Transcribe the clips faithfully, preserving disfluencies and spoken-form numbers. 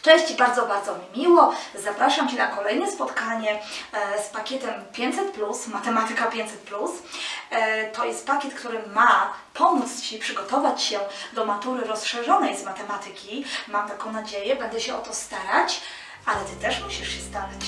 Cześć, bardzo, bardzo mi miło. Zapraszam Cię na kolejne spotkanie z pakietem pięćset plus, Matematyka pięćset plus. To jest pakiet, który ma pomóc Ci przygotować się do matury rozszerzonej z matematyki. Mam taką nadzieję, będę się o to starać, ale Ty też musisz się starać.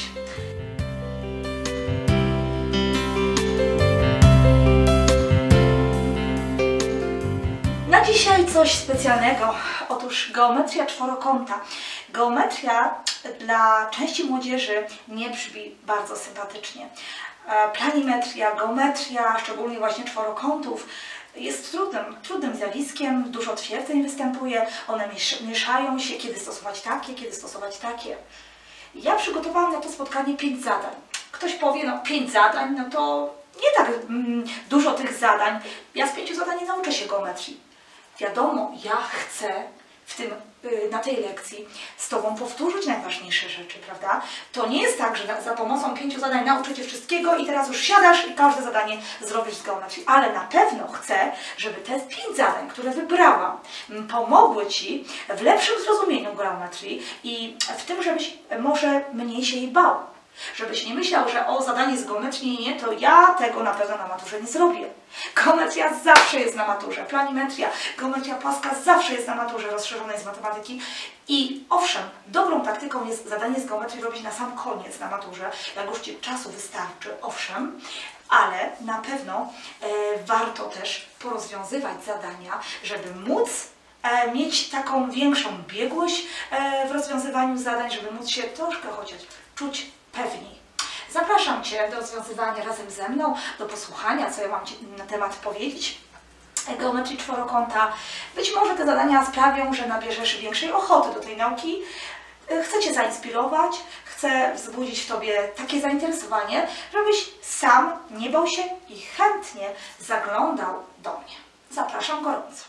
Na dzisiaj coś specjalnego. Otóż geometria czworokąta. Geometria dla części młodzieży nie brzmi bardzo sympatycznie. Planimetria, geometria, szczególnie właśnie czworokątów, jest trudnym, trudnym zjawiskiem, dużo twierdzeń występuje, one mieszają się, kiedy stosować takie, kiedy stosować takie. Ja przygotowałam na to spotkanie pięć zadań. Ktoś powie, no pięć zadań, no to nie tak mm, dużo tych zadań. Ja z pięciu zadań nie nauczę się geometrii. Wiadomo, ja chcę w tym, na tej lekcji z Tobą powtórzyć najważniejsze rzeczy, prawda? To nie jest tak, że za pomocą pięciu zadań nauczę Cię wszystkiego i teraz już siadasz i każde zadanie zrobisz z geometrii. Ale na pewno chcę, żeby te pięć zadań, które wybrałam, pomogły Ci w lepszym zrozumieniu geometrii i w tym, żebyś może mniej się jej bał. Żebyś nie myślał, że o, zadanie z geometrii nie, to ja tego na pewno na maturze nie zrobię. Geometria zawsze jest na maturze, planimetria, geometria płaska zawsze jest na maturze rozszerzonej z matematyki. I owszem, dobrą taktyką jest zadanie z geometrii robić na sam koniec na maturze, jak już Ci czasu wystarczy, owszem, ale na pewno e, warto też porozwiązywać zadania, żeby móc e, mieć taką większą biegłość e, w rozwiązywaniu zadań, żeby móc się troszkę chociaż czuć pewniej. Zapraszam Cię do rozwiązywania razem ze mną, do posłuchania, co ja mam Ci na temat powiedzieć geometrii czworokąta. Być może te zadania sprawią, że nabierzesz większej ochoty do tej nauki. Chcę Cię zainspirować, chcę wzbudzić w Tobie takie zainteresowanie, żebyś sam nie bał się i chętnie zaglądał do mnie. Zapraszam gorąco.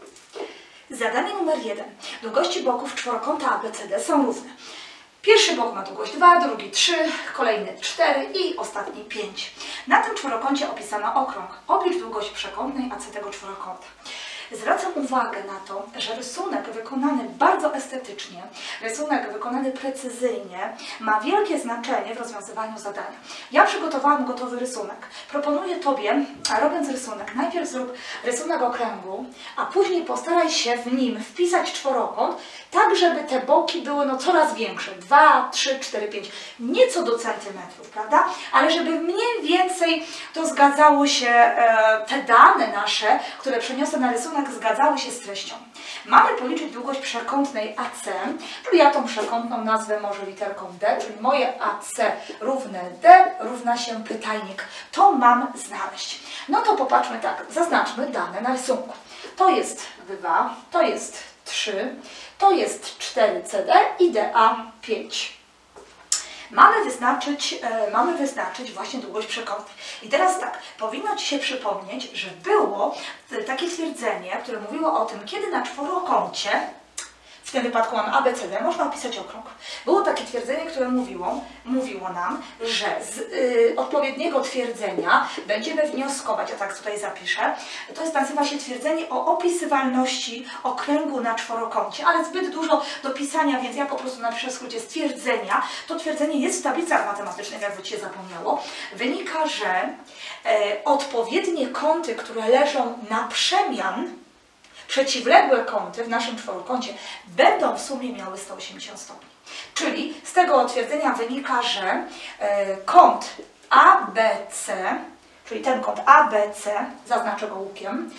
Zadanie numer jeden. Długości boków czworokąta A B C D są równe. Pierwszy bok ma długość dwa, drugi trzy, kolejny cztery i ostatni pięć. Na tym czworokącie opisano okrąg. Oblicz długość przekątnej A C tego czworokąta. Zwracam uwagę na to, że rysunek wykonany bardzo estetycznie, rysunek wykonany precyzyjnie ma wielkie znaczenie w rozwiązywaniu zadania. Ja przygotowałam gotowy rysunek. Proponuję Tobie, a robiąc rysunek, najpierw zrób rysunek okręgu, a później postaraj się w nim wpisać czworokąt, tak żeby te boki były no coraz większe. dwa, trzy, cztery, pięć. Nie co do centymetrów, prawda? Ale żeby mniej więcej to zgadzało się, e, te dane nasze, które przeniosę na rysunek, zgadzały się z treścią. Mamy policzyć długość przekątnej A C, czyli ja tą przekątną nazwę może literką D, czyli moje A C równe D równa się pytajnik. To mam znaleźć. No to popatrzmy tak, zaznaczmy dane na rysunku. To jest dwa, to jest trzy, to jest cztery C D i D A pięć. Mamy wyznaczyć, e, mamy wyznaczyć właśnie długość przekątnej. I teraz tak, powinno Ci się przypomnieć, że było takie twierdzenie, które mówiło o tym, kiedy na czworokącie, w tym wypadku mam A B C D, można opisać okrąg. Było takie twierdzenie, które mówiło, mówiło nam, że z y, odpowiedniego twierdzenia będziemy wnioskować, ja tak tutaj zapiszę, to jest, nazywa się twierdzenie o opisywalności okręgu na czworokącie, ale zbyt dużo do pisania, więc ja po prostu napiszę w skrócie stwierdzenia. To twierdzenie jest w tablicach matematycznych, jakby Ci się zapomniało. Wynika, że e, odpowiednie kąty, które leżą na przemian, przeciwległe kąty w naszym czworokącie będą w sumie miały sto osiemdziesiąt stopni. Czyli z tego twierdzenia wynika, że e, kąt A B C, czyli ten kąt A B C, zaznaczę go łukiem,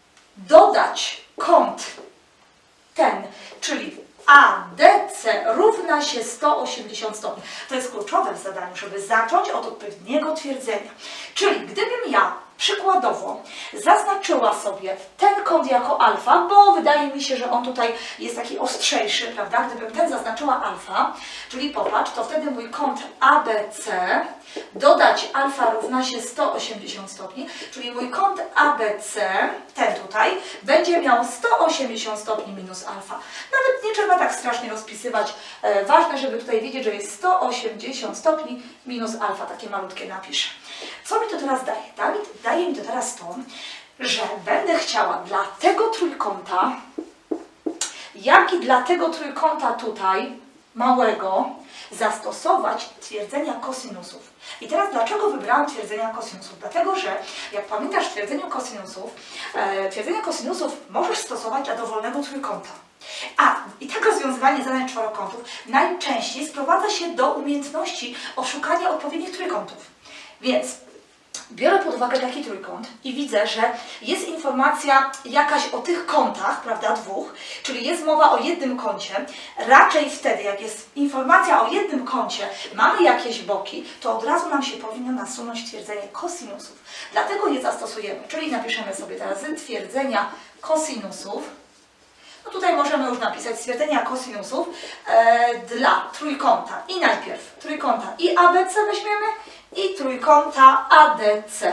dodać kąt ten, czyli A D C równa się sto osiemdziesiąt stopni. To jest kluczowe w zadaniu, żeby zacząć od odpowiedniego twierdzenia. Czyli gdybym ja przykładowo zaznaczyła sobie ten kąt jako alfa, bo wydaje mi się, że on tutaj jest taki ostrzejszy, prawda? Gdybym ten zaznaczyła alfa, czyli popatrz, to wtedy mój kąt A B C dodać alfa równa się sto osiemdziesiąt stopni, czyli mój kąt A B C, ten tutaj, będzie miał sto osiemdziesiąt stopni minus alfa. Nawet nie trzeba tak strasznie rozpisywać. E, ważne, żeby tutaj wiedzieć, że jest sto osiemdziesiąt stopni minus alfa, takie malutkie napiszę. Co mi to teraz daje? Daje, daje mi to teraz to, że będę chciała dla tego trójkąta, jak i dla tego trójkąta tutaj, małego zastosować twierdzenia kosinusów. I teraz dlaczego wybrałam twierdzenia kosinusów? Dlatego, że jak pamiętasz w twierdzeniu kosinusów, e, twierdzenia kosinusów możesz stosować dla dowolnego trójkąta. A i tak rozwiązywanie zadań czworokątów najczęściej sprowadza się do umiejętności oszukania odpowiednich trójkątów. Więc biorę pod uwagę taki trójkąt i widzę, że jest informacja jakaś o tych kątach, prawda, dwóch, czyli jest mowa o jednym kącie. Raczej wtedy, jak jest informacja o jednym kącie, mamy jakieś boki, to od razu nam się powinno nasunąć twierdzenie kosinusów. Dlatego je zastosujemy, czyli napiszemy sobie teraz twierdzenia kosinusów. No tutaj możemy już napisać stwierdzenia kosinusów e, dla trójkąta. I najpierw trójkąta i A B C weźmiemy i trójkąta A D C.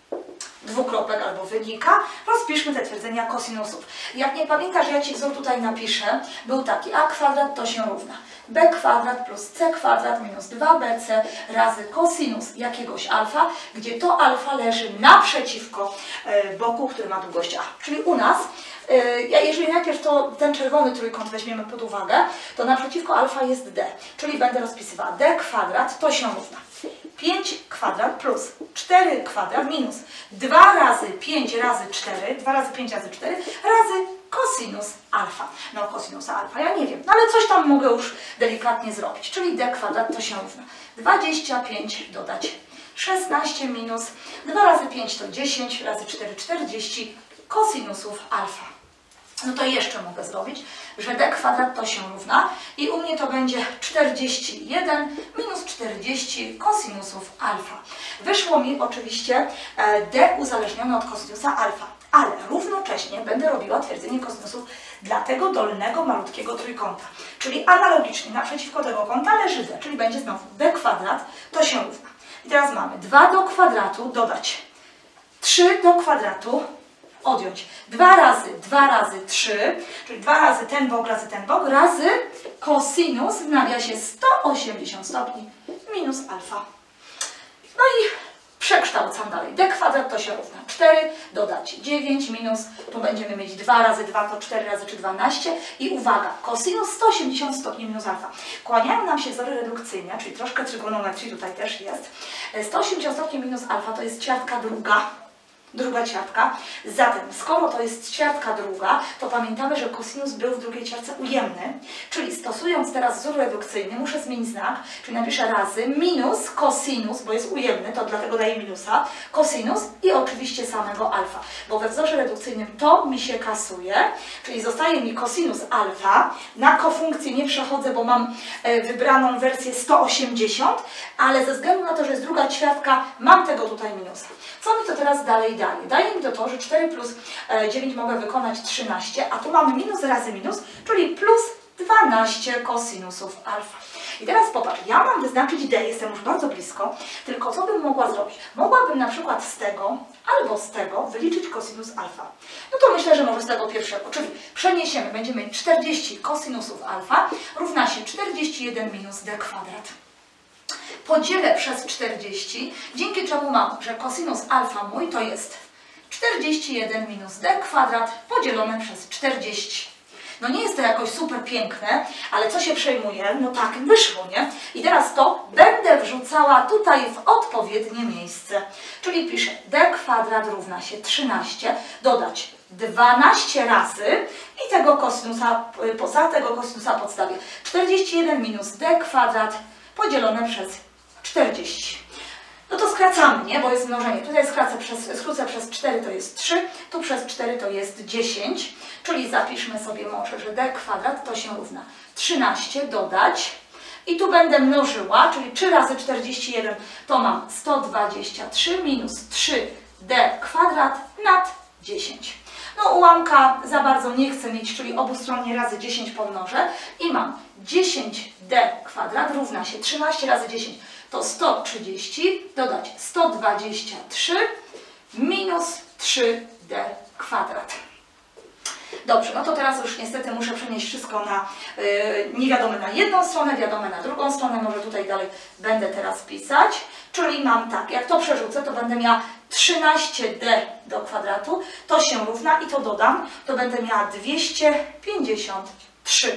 Dwukropek albo wynika. Rozpiszmy te twierdzenia kosinusów. Jak nie pamiętasz, ja Ci wzór tutaj napiszę. Był taki: a kwadrat to się równa b kwadrat plus c kwadrat minus dwa b c razy kosinus jakiegoś alfa, gdzie to alfa leży naprzeciwko e, boku, który ma długość a. Czyli u nas, e, jeżeli najpierw to ten czerwony trójkąt weźmiemy pod uwagę, to naprzeciwko alfa jest d. Czyli będę rozpisywała d kwadrat to się równa pięć kwadrat plus cztery kwadrat minus dwa razy pięć razy cztery, dwa razy pięć razy cztery razy kosinus alfa. No kosinusa alfa ja nie wiem, no ale coś tam mogę już delikatnie zrobić. Czyli d kwadrat to się równa dwadzieścia pięć dodać szesnaście minus dwa razy pięć to dziesięć razy cztery czterdzieści kosinusów alfa. No to jeszcze mogę zrobić, że d kwadrat to się równa i u mnie to będzie czterdzieści jeden minus czterdzieści kosinusów alfa. Wyszło mi oczywiście d uzależnione od kosinusa alfa, ale równocześnie będę robiła twierdzenie kosinusów dla tego dolnego, malutkiego trójkąta. Czyli analogicznie naprzeciwko tego kąta leży d, czyli będzie znowu d kwadrat to się równa. I teraz mamy dwa do kwadratu dodać trzy do kwadratu odjąć dwa razy dwa razy trzy, czyli dwa razy ten bok razy ten bok, razy kosinus w nawiasie sto osiemdziesiąt stopni minus alfa. No i przekształcam dalej. D kwadrat to się równa cztery, dodać dziewięć minus, tu będziemy mieć dwa razy dwa to cztery razy trzy, dwanaście i uwaga, kosinus sto osiemdziesiąt stopni minus alfa. Kłaniają nam się wzory redukcyjne, czyli troszkę trygonometrii tutaj też jest. sto osiemdziesiąt stopni minus alfa to jest ćwiartka druga. Druga ćwiartka. Zatem, skoro to jest ćwiartka druga, to pamiętamy, że kosinus był w drugiej ćwiartce ujemny, czyli stosując teraz wzór redukcyjny, muszę zmienić znak, czyli napiszę razy minus kosinus, bo jest ujemny, to dlatego daję minusa, kosinus i oczywiście samego alfa, bo we wzorze redukcyjnym to mi się kasuje, czyli zostaje mi kosinus alfa, na kofunkcję nie przechodzę, bo mam e, wybraną wersję sto osiemdziesiąt, ale ze względu na to, że jest druga ćwiartka, mam tego tutaj minusa. Co mi to teraz dalej daje? Daje mi to to, że cztery plus dziewięć mogę wykonać trzynaście, a tu mamy minus razy minus, czyli plus dwanaście kosinusów alfa. I teraz popatrz, ja mam wyznaczyć d, jestem już bardzo blisko, tylko co bym mogła zrobić? Mogłabym na przykład z tego albo z tego wyliczyć kosinus alfa. No to myślę, że może z tego pierwszego, czyli przeniesiemy, będziemy mieć czterdzieści kosinusów alfa równa się czterdzieści jeden minus d kwadrat. Podzielę przez czterdzieści, dzięki czemu mam, że kosinus alfa mój to jest czterdzieści jeden minus d kwadrat podzielone przez czterdzieści. No nie jest to jakoś super piękne, ale co się przejmuje? No tak wyszło, nie? I teraz to będę wrzucała tutaj w odpowiednie miejsce. Czyli piszę d kwadrat równa się trzynaście, dodać dwanaście razy i tego kosinusa, poza tego kosinusa podstawię czterdzieści jeden minus d kwadrat podzielone przez czterdzieści. No to skracamy, nie? Bo jest mnożenie. Tutaj skracę przez, skrócę przez cztery to jest trzy, tu przez cztery to jest dziesięć, czyli zapiszmy sobie może, że d kwadrat to się równa trzynaście dodać i tu będę mnożyła, czyli trzy razy czterdzieści jeden to mam sto dwadzieścia trzy minus trzy d kwadrat nad dziesięć. No ułamka za bardzo nie chcę mieć, czyli obustronnie razy dziesięć pomnożę i mam dziesięć d kwadrat równa się trzynaście razy dziesięć to sto trzydzieści, dodać sto dwadzieścia trzy minus trzy d kwadrat. Dobrze, no to teraz już niestety muszę przenieść wszystko na yy, niewiadome na jedną stronę, wiadome na drugą stronę, może tutaj dalej będę teraz pisać, czyli mam tak, jak to przerzucę, to będę miała trzynaście d do kwadratu, to się równa i to dodam, to będę miała dwieście pięćdziesiąt trzy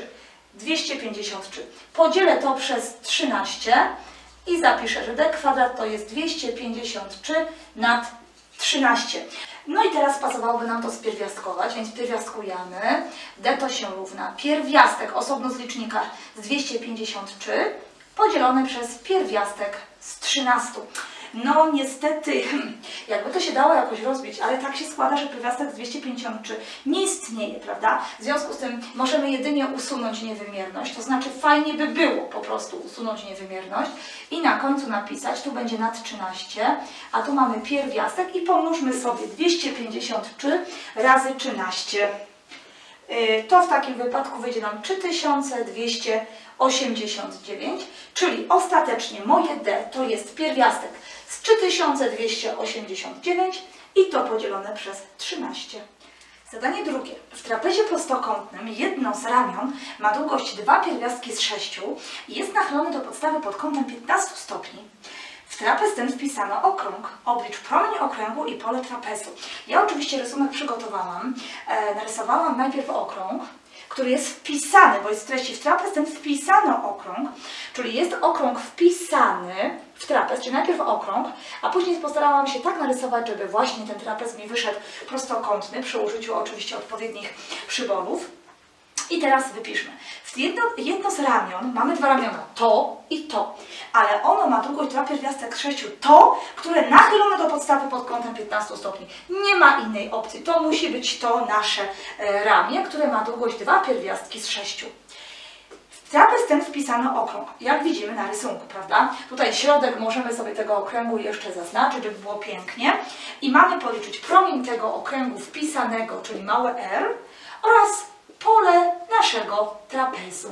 dwieście pięćdziesiąt trzy. Podzielę to przez trzynaście i zapiszę, że d kwadrat to jest dwieście pięćdziesiąt trzy nad trzynaście. No i teraz pasowałoby nam to spierwiastkować, więc pierwiastkujemy. D to się równa pierwiastek osobno z licznika z dwieście pięćdziesiąt trzy podzielone przez pierwiastek z trzynastu. No niestety, jakby to się dało jakoś rozbić, ale tak się składa, że pierwiastek z dwieście pięćdziesiąt trzy nie istnieje, prawda? W związku z tym możemy jedynie usunąć niewymierność, to znaczy fajnie by było po prostu usunąć niewymierność i na końcu napisać, tu będzie nad trzynaście, a tu mamy pierwiastek i pomnóżmy sobie dwieście pięćdziesiąt trzy razy trzynaście. To w takim wypadku wyjdzie nam trzy tysiące dwieście osiemdziesiąt dziewięć, czyli ostatecznie moje D to jest pierwiastek z trzy tysiące dwieście osiemdziesiąt dziewięć i to podzielone przez trzynaście. Zadanie drugie. W trapezie prostokątnym jedno z ramion ma długość dwa pierwiastki z sześciu i jest nachylony do podstawy pod kątem piętnastu stopni. W trapez ten wpisano okrąg, oblicz promień okręgu i pole trapezu. Ja oczywiście rysunek przygotowałam. E, narysowałam najpierw okrąg, który jest wpisany, bo jest w treści w trapez ten wpisano okrąg, czyli jest okrąg wpisany w trapez, czyli najpierw okrąg, a później postarałam się tak narysować, żeby właśnie ten trapez mi wyszedł prostokątny, przy użyciu oczywiście odpowiednich przyborów. I teraz wypiszmy. W jedno, jedno z ramion, mamy dwa ramiona, to i to, ale ono ma długość dwa pierwiastek z sześciu, to, które nachylone do podstawy pod kątem piętnastu stopni. Nie ma innej opcji, to musi być to nasze e, ramię, które ma długość dwa pierwiastki z sześciu. W trapez ten wpisano okrąg, jak widzimy na rysunku, prawda? Tutaj środek możemy sobie tego okręgu jeszcze zaznaczyć, żeby było pięknie. I mamy policzyć promień tego okręgu wpisanego, czyli małe r, oraz pole naszego trapezu.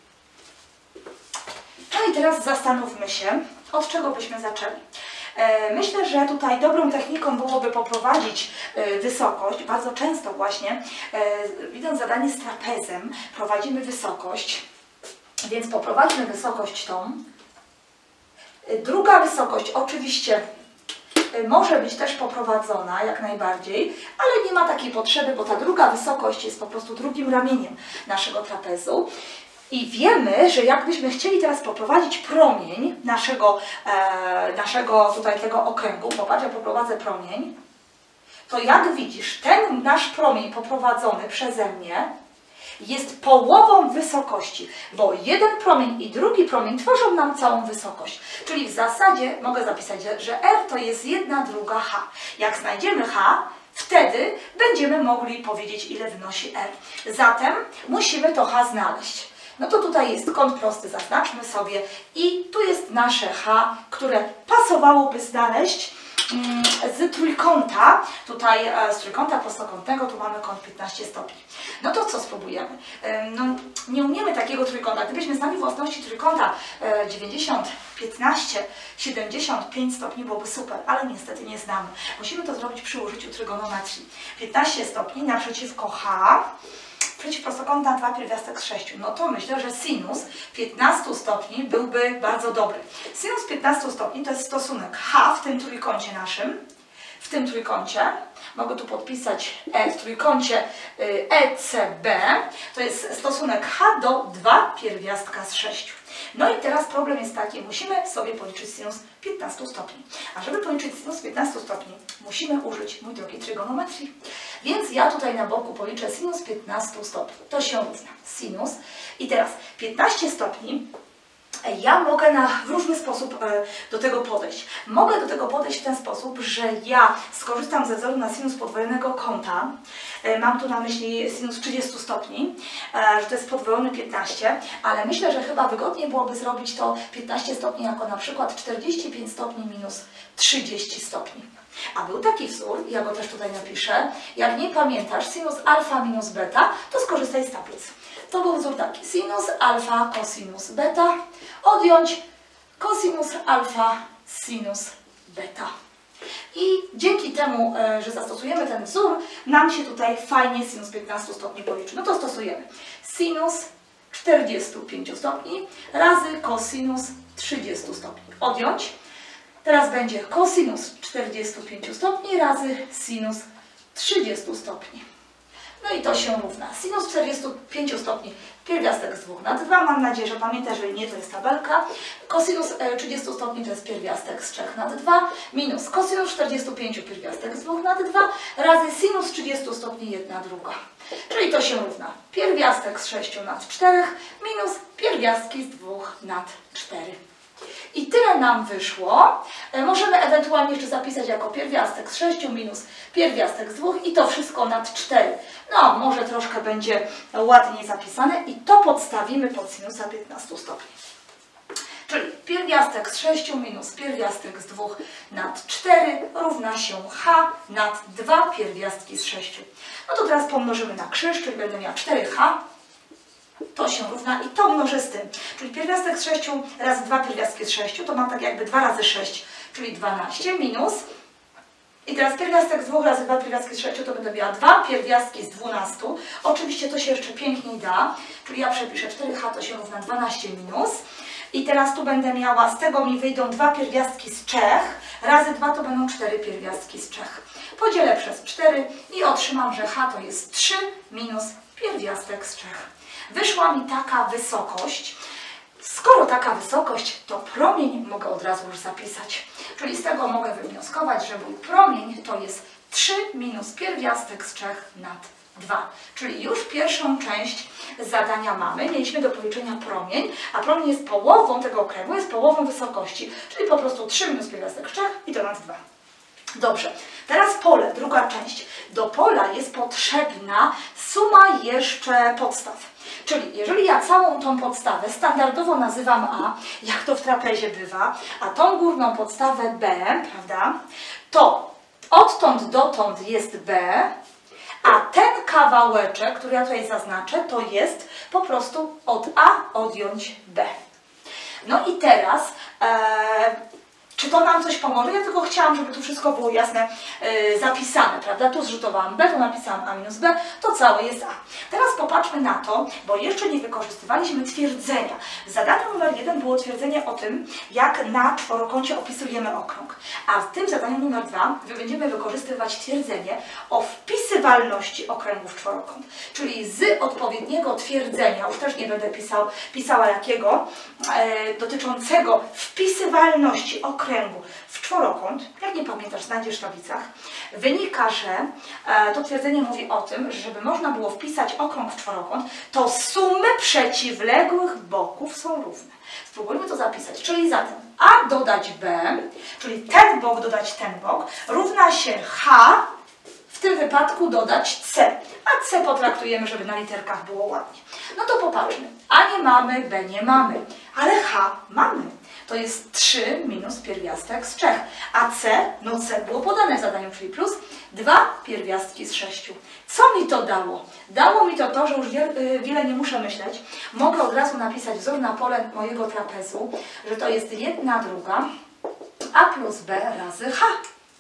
No i teraz zastanówmy się, od czego byśmy zaczęli. Myślę, że tutaj dobrą techniką byłoby poprowadzić wysokość. Bardzo często właśnie, widząc zadanie z trapezem, prowadzimy wysokość, więc poprowadźmy wysokość tą. Druga wysokość oczywiście może być też poprowadzona jak najbardziej, ale nie ma takiej potrzeby, bo ta druga wysokość jest po prostu drugim ramieniem naszego trapezu. I wiemy, że jakbyśmy chcieli teraz poprowadzić promień naszego, e, naszego tutaj tego okręgu, popatrz, ja poprowadzę promień, to jak widzisz, ten nasz promień poprowadzony przeze mnie jest połową wysokości, bo jeden promień i drugi promień tworzą nam całą wysokość. Czyli w zasadzie mogę zapisać, że R to jest jedna druga H. Jak znajdziemy H, wtedy będziemy mogli powiedzieć, ile wynosi R. Zatem musimy to H znaleźć. No to tutaj jest kąt prosty, zaznaczmy sobie i tu jest nasze H, które pasowałoby znaleźć z trójkąta, tutaj z trójkąta prostokątnego, tu mamy kąt piętnaście stopni. No to co spróbujemy? No, nie umiemy takiego trójkąta. Gdybyśmy znali własności trójkąta dziewięćdziesiąt, piętnaście, siedemdziesiąt pięć stopni, byłoby super, ale niestety nie znamy. Musimy to zrobić przy użyciu trygonometrii. piętnaście stopni naprzeciwko H, przeciw prostokąta dwa pierwiastek z sześciu. No to myślę, że sinus piętnastu stopni byłby bardzo dobry. Sinus piętnastu stopni to jest stosunek H w tym trójkącie naszym, w tym trójkącie. Mogę tu podpisać E w trójkącie E C B. To jest stosunek H do dwa pierwiastka z sześciu. No i teraz problem jest taki, musimy sobie policzyć sinus piętnastu stopni. A żeby policzyć sinus piętnastu stopni, musimy użyć, mój drogi, trygonometrii. Więc ja tutaj na boku policzę sinus piętnastu stopni. To się równa sinus. I teraz piętnaście stopni. Ja mogę na, w różny sposób e, do tego podejść. Mogę do tego podejść w ten sposób, że ja skorzystam ze wzoru na sinus podwojonego kąta. E, mam tu na myśli sinus trzydziestu stopni, e, że to jest podwojony piętnaście, ale myślę, że chyba wygodniej byłoby zrobić to piętnaście stopni jako na przykład czterdzieści pięć stopni minus trzydzieści stopni. A był taki wzór, ja go też tutaj napiszę, jak nie pamiętasz sinus alfa minus beta, to skorzystaj z tablic. To był wzór taki, sinus alfa cosinus beta, odjąć cosinus alfa sinus beta. I dzięki temu, że zastosujemy ten wzór, nam się tutaj fajnie sinus piętnastu stopni policzy. No to stosujemy sinus czterdziestu pięciu stopni razy cosinus trzydziestu stopni. Odjąć. Teraz będzie cosinus czterdziestu pięciu stopni razy sinus trzydziestu stopni. No i to się równa. Sinus czterdziestu pięciu stopni pierwiastek z dwóch nad dwa. Mam nadzieję, że pamiętasz, jeżeli nie, to jest tabelka. Kosinus trzydziestu stopni to jest pierwiastek z trzech nad dwa. Minus kosinus czterdziestu pięciu pierwiastek z dwóch nad dwa. Razy sinus trzydziestu stopni jedna druga. Czyli to się równa pierwiastek z sześciu nad czterech minus pierwiastki z dwóch nad cztery. I tyle nam wyszło. Możemy ewentualnie jeszcze zapisać jako pierwiastek z sześciu minus pierwiastek z dwóch i to wszystko nad cztery. No, może troszkę będzie ładniej zapisane i to podstawimy pod sinusa piętnastu stopni. Czyli pierwiastek z sześciu minus pierwiastek z dwóch nad cztery równa się h nad dwa pierwiastki z sześciu. No to teraz pomnożymy na krzyż, czyli będę miała cztery h. To się równa i to mnożę z tym. Czyli pierwiastek z sześciu razy dwa pierwiastki z sześciu, to mam tak jakby dwa razy sześć, czyli dwanaście minus. I teraz pierwiastek z dwóch razy dwa pierwiastki z sześciu to będę miała dwa pierwiastki z dwunastu. Oczywiście to się jeszcze piękniej da, czyli ja przepiszę cztery h to się równa dwanaście minus. I teraz tu będę miała, z tego mi wyjdą dwa pierwiastki z trzech, razy dwa to będą cztery pierwiastki z trzech. Podzielę przez cztery i otrzymam, że h to jest trzy minus pierwiastek z trzech. Wyszła mi taka wysokość. Skoro taka wysokość, to promień mogę od razu już zapisać. Czyli z tego mogę wywnioskować, że mój promień to jest trzy minus pierwiastek z trzech nad dwa. Czyli już pierwszą część zadania mamy. Mieliśmy do policzenia promień, a promień jest połową tego okręgu, jest połową wysokości. Czyli po prostu trzy minus pierwiastek z trzech i to nad dwa. Dobrze, teraz pole, druga część. Do pola jest potrzebna suma jeszcze podstaw. Czyli jeżeli ja całą tą podstawę standardowo nazywam A, jak to w trapezie bywa, a tą górną podstawę B, prawda, to odtąd dotąd jest B, a ten kawałeczek, który ja tutaj zaznaczę, to jest po prostu od A odjąć B. No i teraz... E, Czy to nam coś pomoże? Ja tylko chciałam, żeby tu wszystko było jasne yy, zapisane, prawda? Tu zrzutowałam B, tu napisałam A minus B, to całe jest A. Teraz popatrzmy na to, bo jeszcze nie wykorzystywaliśmy twierdzenia. W zadaniu numer jeden było twierdzenie o tym, jak na czworokącie opisujemy okrąg. A w tym zadaniu numer dwa będziemy wykorzystywać twierdzenie o wpisywalności okręgu w czworokąt. Czyli z odpowiedniego twierdzenia, już też nie będę pisał, pisała jakiego, yy, dotyczącego wpisywalności okręgu w czworokąt, jak nie pamiętasz, znajdziesz w tablicach, wynika, że e, to twierdzenie mówi o tym, że żeby można było wpisać okrąg w czworokąt, to sumy przeciwległych boków są równe. Spróbujmy to zapisać, czyli zatem A dodać B, czyli ten bok dodać ten bok, równa się H, w tym wypadku dodać C, a C potraktujemy, żeby na literkach było ładnie. No to popatrzmy, A nie mamy, B nie mamy, ale H mamy. To jest trzy minus pierwiastek z trzech, a C, no C było podane w zadaniu, czyli plus dwa pierwiastki z sześciu. Co mi to dało? Dało mi to to, że już wiele, wiele nie muszę myśleć. Mogę od razu napisać wzór na pole mojego trapezu, że to jest jedna druga A plus B razy H.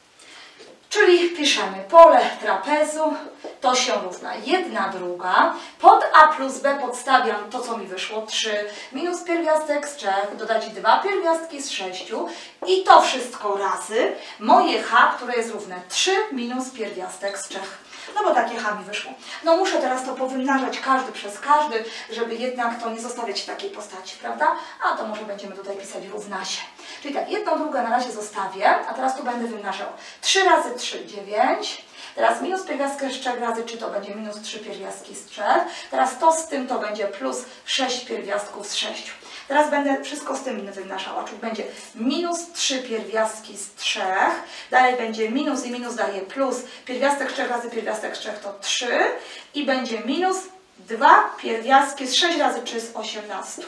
Czyli piszemy pole trapezu, to się równa jedna druga. Pod A plus B podstawiam to, co mi wyszło, trzy minus pierwiastek z trzech, dodać dwa pierwiastki z sześciu i to wszystko razy moje H, które jest równe trzy minus pierwiastek z trzech. No bo takie H mi wyszło. No muszę teraz to powymnażać każdy przez każdy, żeby jednak to nie zostawiać w takiej postaci, prawda? A to może będziemy tutaj pisać równa się. Czyli tak, jedną drugą na razie zostawię, a teraz tu będę wymnażał. trzy razy trzy, dziewięć. Teraz minus pierwiastek z trzech razy, czy to będzie minus trzy pierwiastki z trzech. Teraz to z tym to będzie plus sześć pierwiastków z sześciu. Teraz będę wszystko z tym wymnażała, czyli będzie minus trzy pierwiastki z trzech, dalej będzie minus i minus daje plus, pierwiastek z trzech razy pierwiastek z trzech to trzy i będzie minus dwa pierwiastki z sześć razy trzy z osiemnastu.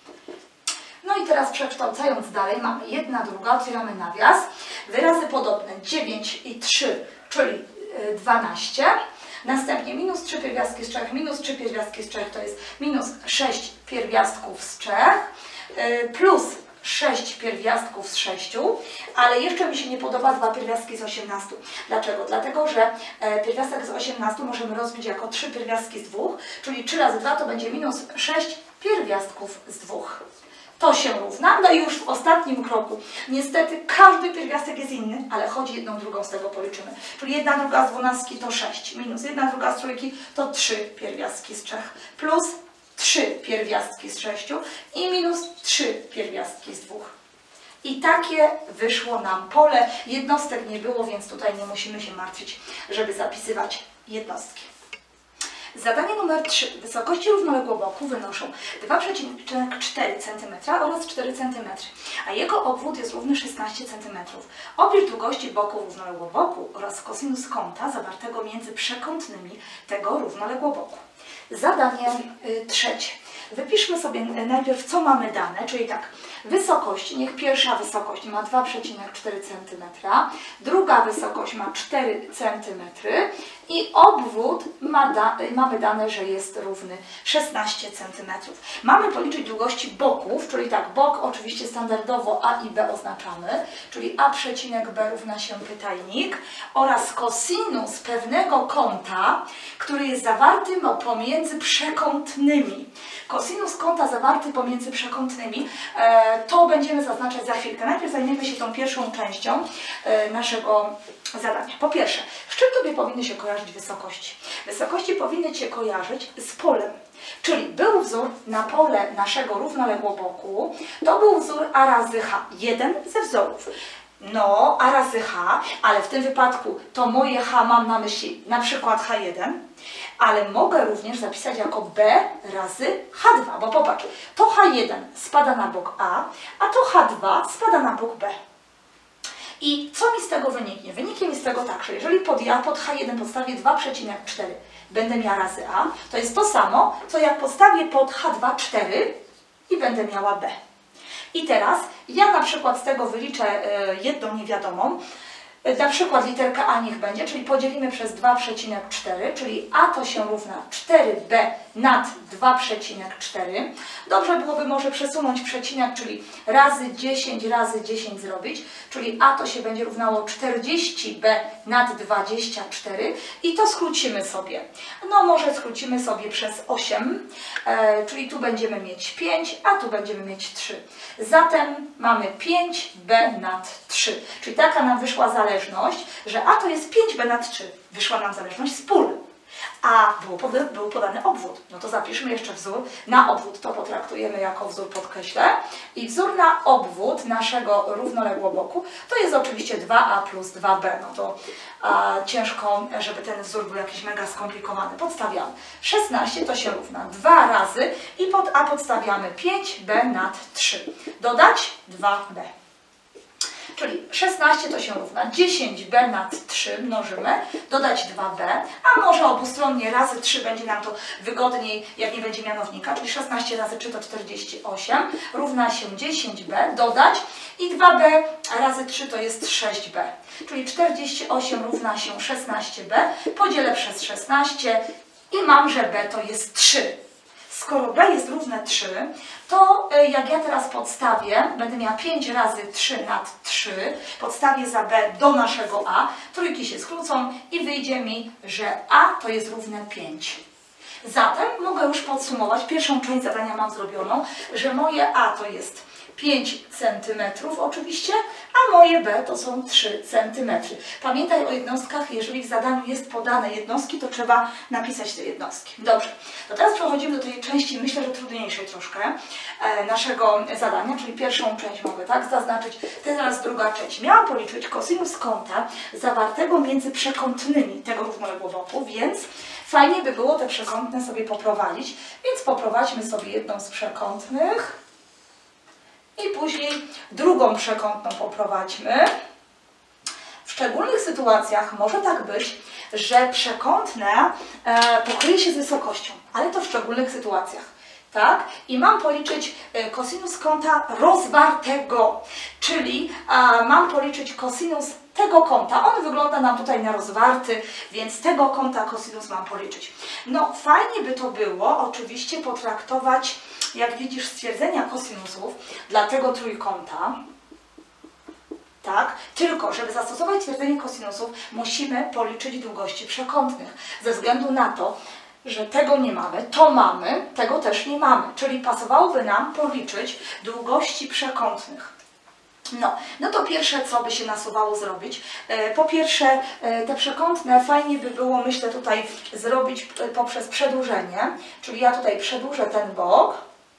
No i teraz przekształcając dalej mamy jedna, druga, otwieramy nawias, wyrazy podobne dziewięć i trzy, czyli dwanaście. Następnie minus trzy pierwiastki z trzech, minus trzy pierwiastki z trzech to jest minus sześć pierwiastków z trzech, plus sześć pierwiastków z sześciu, ale jeszcze mi się nie podoba dwa pierwiastki z osiemnastu. Dlaczego? Dlatego, że pierwiastek z osiemnastu możemy rozbić jako trzy pierwiastki z dwóch, czyli trzy razy dwa to będzie minus sześć pierwiastków z dwóch. to się równa. No i już w ostatnim kroku, niestety każdy pierwiastek jest inny, ale chodzi jedną drugą z tego policzymy. Czyli jedna druga z dwunastki to sześć, minus jedna druga z trójki to trzy pierwiastki z trzech, plus trzy pierwiastki z sześciu i minus trzy pierwiastki z dwóch. I takie wyszło nam pole. Jednostek nie było, więc tutaj nie musimy się martwić, żeby zapisywać jednostki. Zadanie numer trzy. Wysokości równoległoboku wynoszą dwa przecinek cztery centymetra oraz cztery centymetry, a jego obwód jest równy szesnaście centymetrów. Oblicz długości boku równoległoboku oraz kosinus kąta zawartego między przekątnymi tego równoległoboku. Zadanie y, trzecie. Wypiszmy sobie najpierw, co mamy dane, czyli tak, wysokość, niech pierwsza wysokość ma dwa przecinek cztery centymetra, druga wysokość ma cztery centymetry i obwód ma da, mamy dane, że jest równy szesnaście centymetrów. Mamy policzyć długości boków, czyli tak, bok oczywiście standardowo A i B oznaczamy, czyli A przecinek B równa się pytajnik oraz kosinus pewnego kąta, który jest zawarty pomiędzy przekątnymi. Kosinus kąta zawarty pomiędzy przekątnymi, e, to będziemy zaznaczać za chwilkę. Najpierw zajmiemy się tą pierwszą częścią e, naszego zadania. Po pierwsze, z czym Tobie powinny się kojarzyć wysokości? Wysokości powinny Cię kojarzyć z polem. Czyli był wzór na pole naszego równoległoboku, to był wzór A razy H, jeden ze wzorów. No, A razy H, ale w tym wypadku to moje H mam na myśli na przykład H jeden, ale mogę również zapisać jako B razy H dwa, bo popatrz, to H jeden spada na bok A, a to H dwa spada na bok B. I co mi z tego wyniknie? Wyniknie mi z tego tak, że jeżeli pod, ja pod H jeden podstawię dwa przecinek cztery, będę miała razy A, to jest to samo, co jak postawię pod H dwa cztery i będę miała B. I teraz ja na przykład z tego wyliczę jedną niewiadomą, na przykład literka A niech będzie, czyli podzielimy przez dwa przecinek cztery, czyli A to się równa cztery B nad dwa przecinek cztery. Dobrze byłoby może przesunąć przecinek, czyli razy dziesięć razy dziesięć zrobić, czyli A to się będzie równało czterdzieści B nad dwadzieścia cztery i to skrócimy sobie. No może skrócimy sobie przez osiem, e, czyli tu będziemy mieć pięć, a tu będziemy mieć trzy. Zatem mamy pięć B nad trzy, czyli taka nam wyszła zależność, że A to jest pięć B nad trzy. Wyszła nam zależność z pól. A było podany, był podany obwód. No to zapiszmy jeszcze wzór na obwód. To potraktujemy jako wzór, podkreślę. I wzór na obwód naszego równoległoboku to jest oczywiście dwa A plus dwa B. No to a, ciężko, żeby ten wzór był jakiś mega skomplikowany. Podstawiamy. szesnaście to się równa dwa razy i pod A podstawiamy pięć B nad trzy. Dodać dwa B. Czyli szesnaście to się równa dziesięć B nad trzy mnożymy, dodać dwa B, a może obustronnie razy trzy będzie nam to wygodniej, jak nie będzie mianownika, czyli szesnaście razy trzy to czterdzieści osiem, równa się dziesięć B, dodać i dwa B razy trzy to jest sześć B, czyli czterdzieści osiem równa się szesnaście B, podzielę przez szesnaście i mam, że B to jest trzy. Skoro B jest równe trzy, to jak ja teraz podstawię, będę miała pięć razy trzy nad trzy, podstawię za B do naszego A, trójki się skrócą i wyjdzie mi, że A to jest równe pięć. Zatem mogę już podsumować, pierwszą część zadania mam zrobioną, że moje A to jest pięć centymetrów oczywiście, a moje B to są trzy centymetry. Pamiętaj o jednostkach, jeżeli w zadaniu jest podane jednostki, to trzeba napisać te jednostki. Dobrze, to teraz przechodzimy do tej części, myślę, że trudniejszej troszkę e, naszego zadania, czyli pierwszą część mogę tak zaznaczyć, teraz druga część. Miałam policzyć kosinus kąta zawartego między przekątnymi tego równoległoboku, więc fajnie by było te przekątne sobie poprowadzić, więc poprowadźmy sobie jedną z przekątnych. I później drugą przekątną poprowadźmy. W szczególnych sytuacjach może tak być, że przekątne e, pokryje się z wysokością, ale to w szczególnych sytuacjach. Tak? I mam policzyć e, kosinus kąta rozwartego, czyli e, mam policzyć kosinus tego kąta. On wygląda nam tutaj na rozwarty, więc tego kąta kosinus mam policzyć. No fajnie by to było oczywiście potraktować, jak widzisz, stwierdzenia kosinusów dla tego trójkąta. Tak? Tylko, żeby zastosować stwierdzenie kosinusów, musimy policzyć długości przekątnych. Ze względu na to, że tego nie mamy, to mamy, tego też nie mamy. Czyli pasowałoby nam policzyć długości przekątnych. No, no to pierwsze, co by się nasuwało zrobić, po pierwsze te przekątne fajnie by było, myślę, tutaj zrobić poprzez przedłużenie, czyli ja tutaj przedłużę ten bok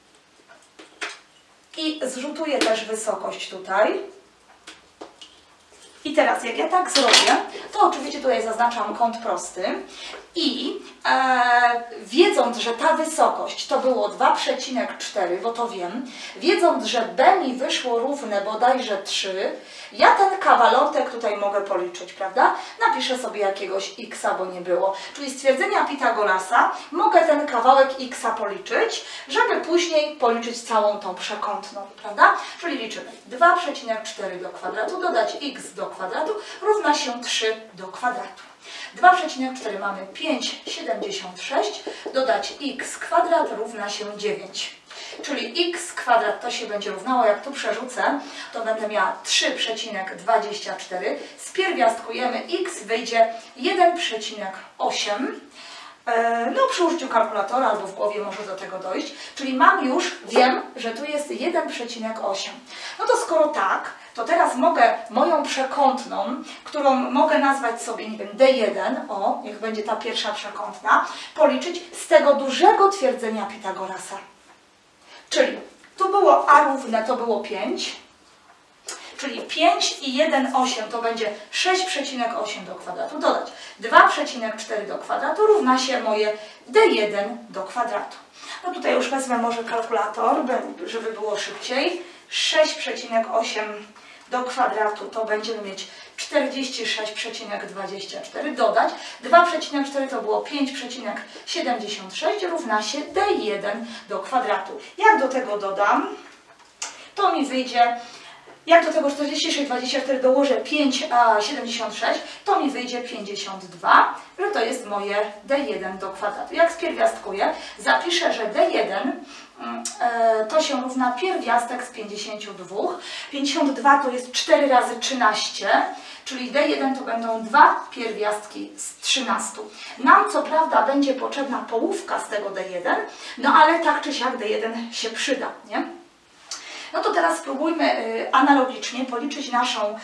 i zrzutuję też wysokość tutaj. I teraz jak ja tak zrobię, to oczywiście tutaj zaznaczam kąt prosty i e, wiedząc, że ta wysokość to było dwa przecinek cztery, bo to wiem, wiedząc, że B mi wyszło równe bodajże trzy, ja ten kawalątek tutaj mogę policzyć, prawda? Napiszę sobie jakiegoś x, bo nie było. Czyli stwierdzenia Pitagorasa mogę ten kawałek x policzyć, żeby później policzyć całą tą przekątną, prawda? Czyli liczymy dwa przecinek cztery do kwadratu, dodać x do kwadratu równa się trzy do kwadratu. dwa przecinek cztery mamy pięć przecinek siedemdziesiąt sześć, dodać x kwadrat równa się dziewięć. Czyli x kwadrat to się będzie równało, jak tu przerzucę, to będę miała trzy przecinek dwadzieścia cztery, spierwiastkujemy x, wyjdzie jeden przecinek osiem. No przy użyciu kalkulatora albo w głowie może do tego dojść, czyli mam już, wiem, że tu jest jeden przecinek osiem. No to skoro tak, to teraz mogę moją przekątną, którą mogę nazwać sobie, nie wiem, D jeden, o, niech będzie ta pierwsza przekątna, policzyć z tego dużego twierdzenia Pitagorasa. Czyli tu było a równe, to było pięć, czyli pięć i jeden przecinek osiem to będzie sześć przecinek osiem do kwadratu, dodać dwa przecinek cztery do kwadratu równa się moje D jeden do kwadratu. No tutaj już wezmę może kalkulator, żeby było szybciej. sześć przecinek osiem do kwadratu to będziemy mieć czterdzieści sześć przecinek dwadzieścia cztery, dodać dwa przecinek cztery to było pięć przecinek siedemdziesiąt sześć równa się D jeden do kwadratu. Jak do tego dodam, to mi wyjdzie, jak do tego czterdzieści sześć dwadzieścia cztery dołożę pięć przecinek siedemdziesiąt sześć, to mi wyjdzie pięćdziesiąt dwa, że to jest moje D jeden do kwadratu. Jak spierwiastkuję, zapiszę, że D jeden to się równa pierwiastek z pięćdziesięciu dwóch. pięćdziesiąt dwa to jest cztery razy trzynaście, czyli D jeden to będą dwa pierwiastki z trzynastu. Nam co prawda będzie potrzebna połówka z tego D jeden, no ale tak czy siak D jeden się przyda, nie? No to teraz spróbujmy analogicznie policzyć naszą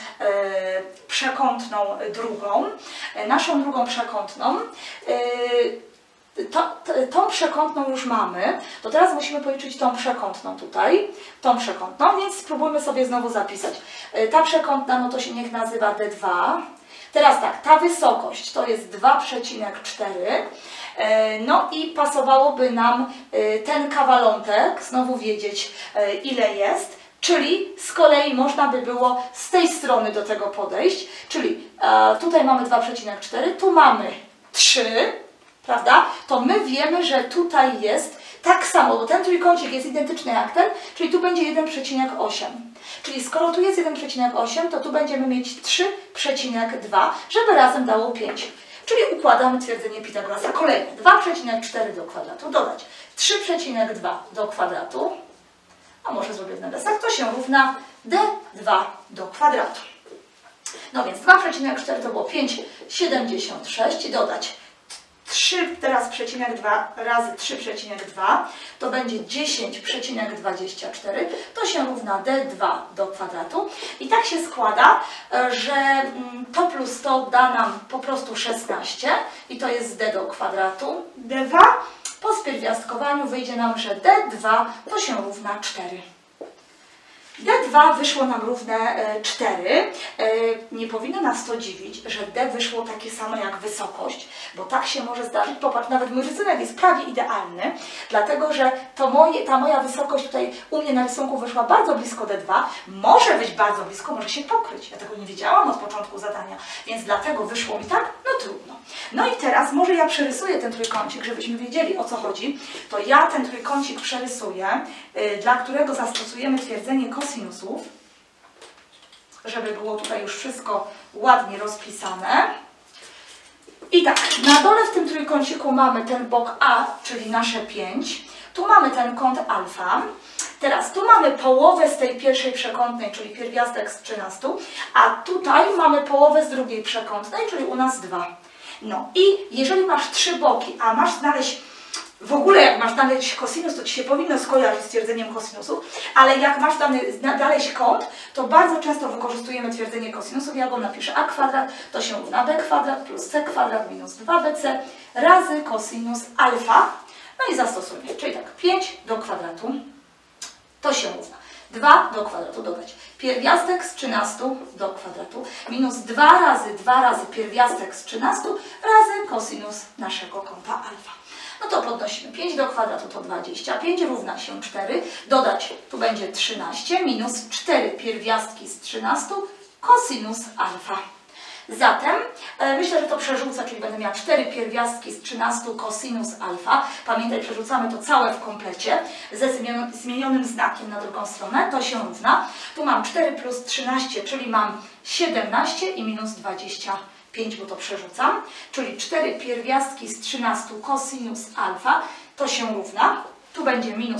przekątną drugą. Naszą drugą przekątną. To, to, tą przekątną już mamy, to teraz musimy policzyć tą przekątną tutaj, tą przekątną, więc spróbujmy sobie znowu zapisać. Ta przekątna, no to się niech nazywa D dwa. Teraz tak, ta wysokość to jest dwa przecinek cztery, no i pasowałoby nam ten kawalątek, znowu wiedzieć ile jest, czyli z kolei można by było z tej strony do tego podejść, czyli tutaj mamy dwa przecinek cztery, tu mamy trzy, prawda? To my wiemy, że tutaj jest tak samo, bo ten trójkącik jest identyczny jak ten, czyli tu będzie jeden przecinek osiem. Czyli skoro tu jest jeden przecinek osiem, to tu będziemy mieć trzy przecinek dwa, żeby razem dało pięć. Czyli układamy twierdzenie Pitagorasa. Kolejne dwa przecinek cztery do kwadratu, dodać trzy przecinek dwa do kwadratu, a może zrobię ten desek, to się równa D dwa do kwadratu. No więc dwa przecinek cztery to było pięć przecinek siedemdziesiąt sześć, dodać trzy teraz przecinek dwa razy trzy przecinek dwa to będzie dziesięć przecinek dwadzieścia cztery, to się równa D dwa do kwadratu i tak się składa, że to plus to da nam po prostu szesnaście i to jest D do kwadratu. D dwa po spierwiastkowaniu wyjdzie nam, że D dwa to się równa cztery. D dwa wyszło nam równe cztery. Nie powinno nas to dziwić, że D wyszło takie samo jak wysokość, bo tak się może zdarzyć. Popatrz, nawet mój rysunek jest prawie idealny, dlatego że to moje, ta moja wysokość tutaj u mnie na rysunku wyszła bardzo blisko D dwa. Może być bardzo blisko, może się pokryć. Ja tego nie wiedziałam od początku zadania, więc dlatego wyszło mi tak, no trudno. No i teraz może ja przerysuję ten trójkącik, żebyśmy wiedzieli, o co chodzi. To ja ten trójkącik przerysuję, dla którego zastosujemy twierdzenie kosinusów, żeby było tutaj już wszystko ładnie rozpisane. I tak, na dole w tym trójkąciku mamy ten bok A, czyli nasze pięć. Tu mamy ten kąt alfa. Teraz tu mamy połowę z tej pierwszej przekątnej, czyli pierwiastek z trzynastu, a tutaj mamy połowę z drugiej przekątnej, czyli u nas dwa. No i jeżeli masz trzy boki, a masz znaleźć, w ogóle jak masz znaleźć kosinus, to Ci się powinno skojarzyć z twierdzeniem kosinusów, ale jak masz znaleźć kąt, to bardzo często wykorzystujemy twierdzenie kosinusów. Ja go napiszę a kwadrat, to się równa b kwadrat plus c kwadrat minus dwa b c razy kosinus alfa. No i zastosujmy, czyli tak, pięć do kwadratu to się równa dwa do kwadratu, dodać pierwiastek z trzynastu do kwadratu minus dwa razy dwa razy pierwiastek z trzynastu razy kosinus naszego kąta alfa. No to podnosimy pięć do kwadratu to dwadzieścia, pięć równa się cztery, dodać tu będzie trzynaście minus cztery pierwiastki z trzynastu kosinus alfa. Zatem e, myślę, że to przerzucę, czyli będę miała cztery pierwiastki z trzynastu kosinus alfa. Pamiętaj, przerzucamy to całe w komplecie ze zmienionym znakiem na drugą stronę. To się równa. Tu mam cztery plus trzynaście, czyli mam siedemnaście i minus dwadzieścia pięć, bo to przerzucam. Czyli cztery pierwiastki z trzynastu kosinus alfa. To się równa. Tu będzie minus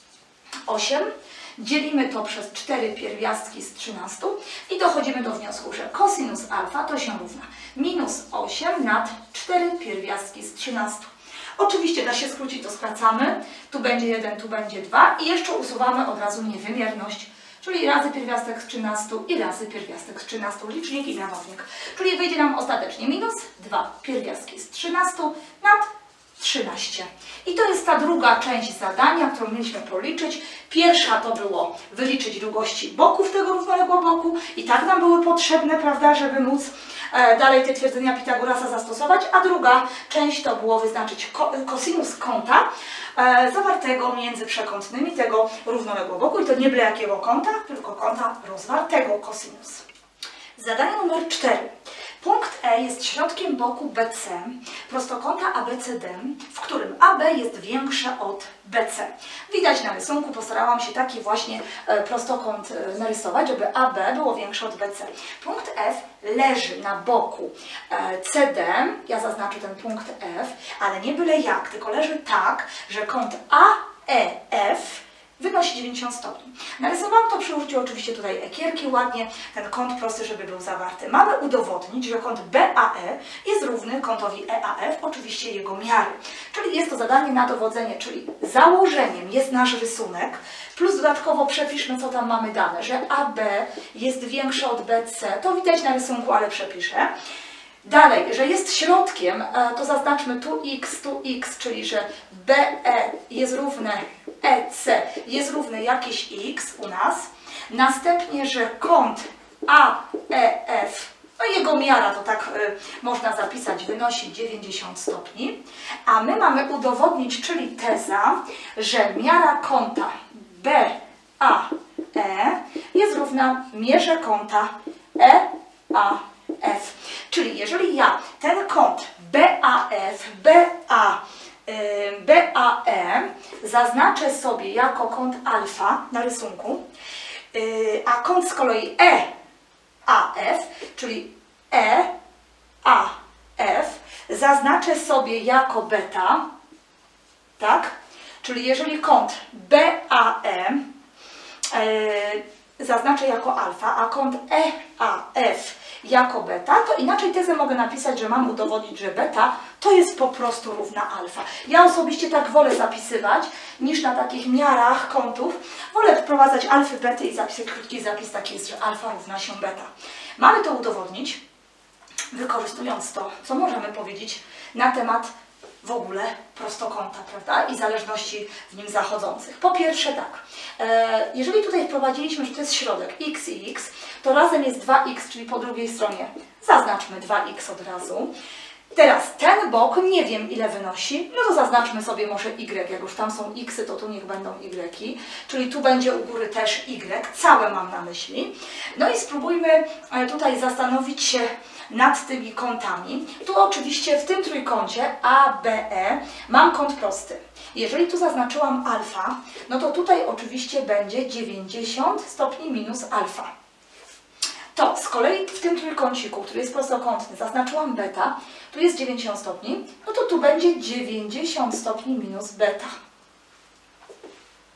osiem. Dzielimy to przez cztery pierwiastki z trzynastu i dochodzimy do wniosku, że kosinus alfa to się równa minus osiem nad cztery pierwiastki z trzynastu. Oczywiście da się skrócić, to skracamy. Tu będzie jeden, tu będzie dwa i jeszcze usuwamy od razu niewymierność, czyli razy pierwiastek z trzynastu i razy pierwiastek z trzynastu, licznik i mianownik. Czyli wyjdzie nam ostatecznie minus dwa pierwiastki z trzynastu nad trzynaście. I to jest ta druga część zadania, którą mieliśmy policzyć. Pierwsza to było wyliczyć długości boków tego równoległego boku i tak nam były potrzebne, prawda, żeby móc e, dalej te twierdzenia Pitagorasa zastosować, a druga część to było wyznaczyć ko kosinus kąta e, zawartego między przekątnymi tego równoległego boku i to nie byle jakiego kąta, tylko kąta rozwartego kosinus. Zadanie numer cztery. Punkt E jest środkiem boku B C prostokąta A B C D, w którym A B jest większe od B C. Widać na rysunku, postarałam się taki właśnie prostokąt narysować, żeby A B było większe od B C. Punkt F leży na boku C D, ja zaznaczę ten punkt F, ale nie byle jak, tylko leży tak, że kąt A E F wynosi dziewięćdziesiąt stopni. Narysowałam to przy użyciu oczywiście tutaj ekierki ładnie, ten kąt prosty, żeby był zawarty. Mamy udowodnić, że kąt B A E jest równy kątowi E A F, oczywiście jego miary. Czyli jest to zadanie na dowodzenie, czyli założeniem jest nasz rysunek, plus dodatkowo przepiszmy, co tam mamy dane, że A B jest większe od B C, to widać na rysunku, ale przepiszę. Dalej, że jest środkiem, to zaznaczmy tu x, tu x, czyli że B E jest równe E C, jest równy jakiś x u nas. Następnie, że kąt A E F, no jego miara, to tak y, można zapisać, wynosi dziewięćdziesiąt stopni. A my mamy udowodnić, czyli teza, że miara kąta B A E jest równa mierze kąta E A F. Czyli jeżeli ja ten kąt B A F, B A, yy, B A E zaznaczę sobie jako kąt alfa na rysunku, yy, a kąt z kolei E A F, czyli E A F zaznaczę sobie jako beta, tak? Czyli jeżeli kąt B A E yy, zaznaczę jako alfa, a kąt E A F jako beta, to inaczej tezę mogę napisać, że mam udowodnić, że beta to jest po prostu równa alfa. Ja osobiście tak wolę zapisywać, niż na takich miarach kątów. Wolę wprowadzać alfy, bety i zapisać krótki zapis, taki jest, że alfa równa się beta. Mamy to udowodnić, wykorzystując to, co możemy powiedzieć na temat w ogóle prostokąta, prawda, i zależności w nim zachodzących. Po pierwsze tak, e, jeżeli tutaj wprowadziliśmy, że to jest środek x i x, to razem jest dwa x, czyli po drugiej stronie zaznaczmy dwa x od razu. Teraz ten bok nie wiem ile wynosi, no to zaznaczmy sobie może y, jak już tam są xy, to tu niech będą y, czyli tu będzie u góry też y, całe mam na myśli. No i spróbujmy tutaj zastanowić się nad tymi kątami. Tu oczywiście w tym trójkącie A B E mam kąt prosty. Jeżeli tu zaznaczyłam alfa, no to tutaj oczywiście będzie dziewięćdziesiąt stopni minus alfa. To z kolei w tym trójkąciku, który jest prostokątny, zaznaczyłam beta, tu jest dziewięćdziesiąt stopni, no to tu będzie dziewięćdziesiąt stopni minus beta.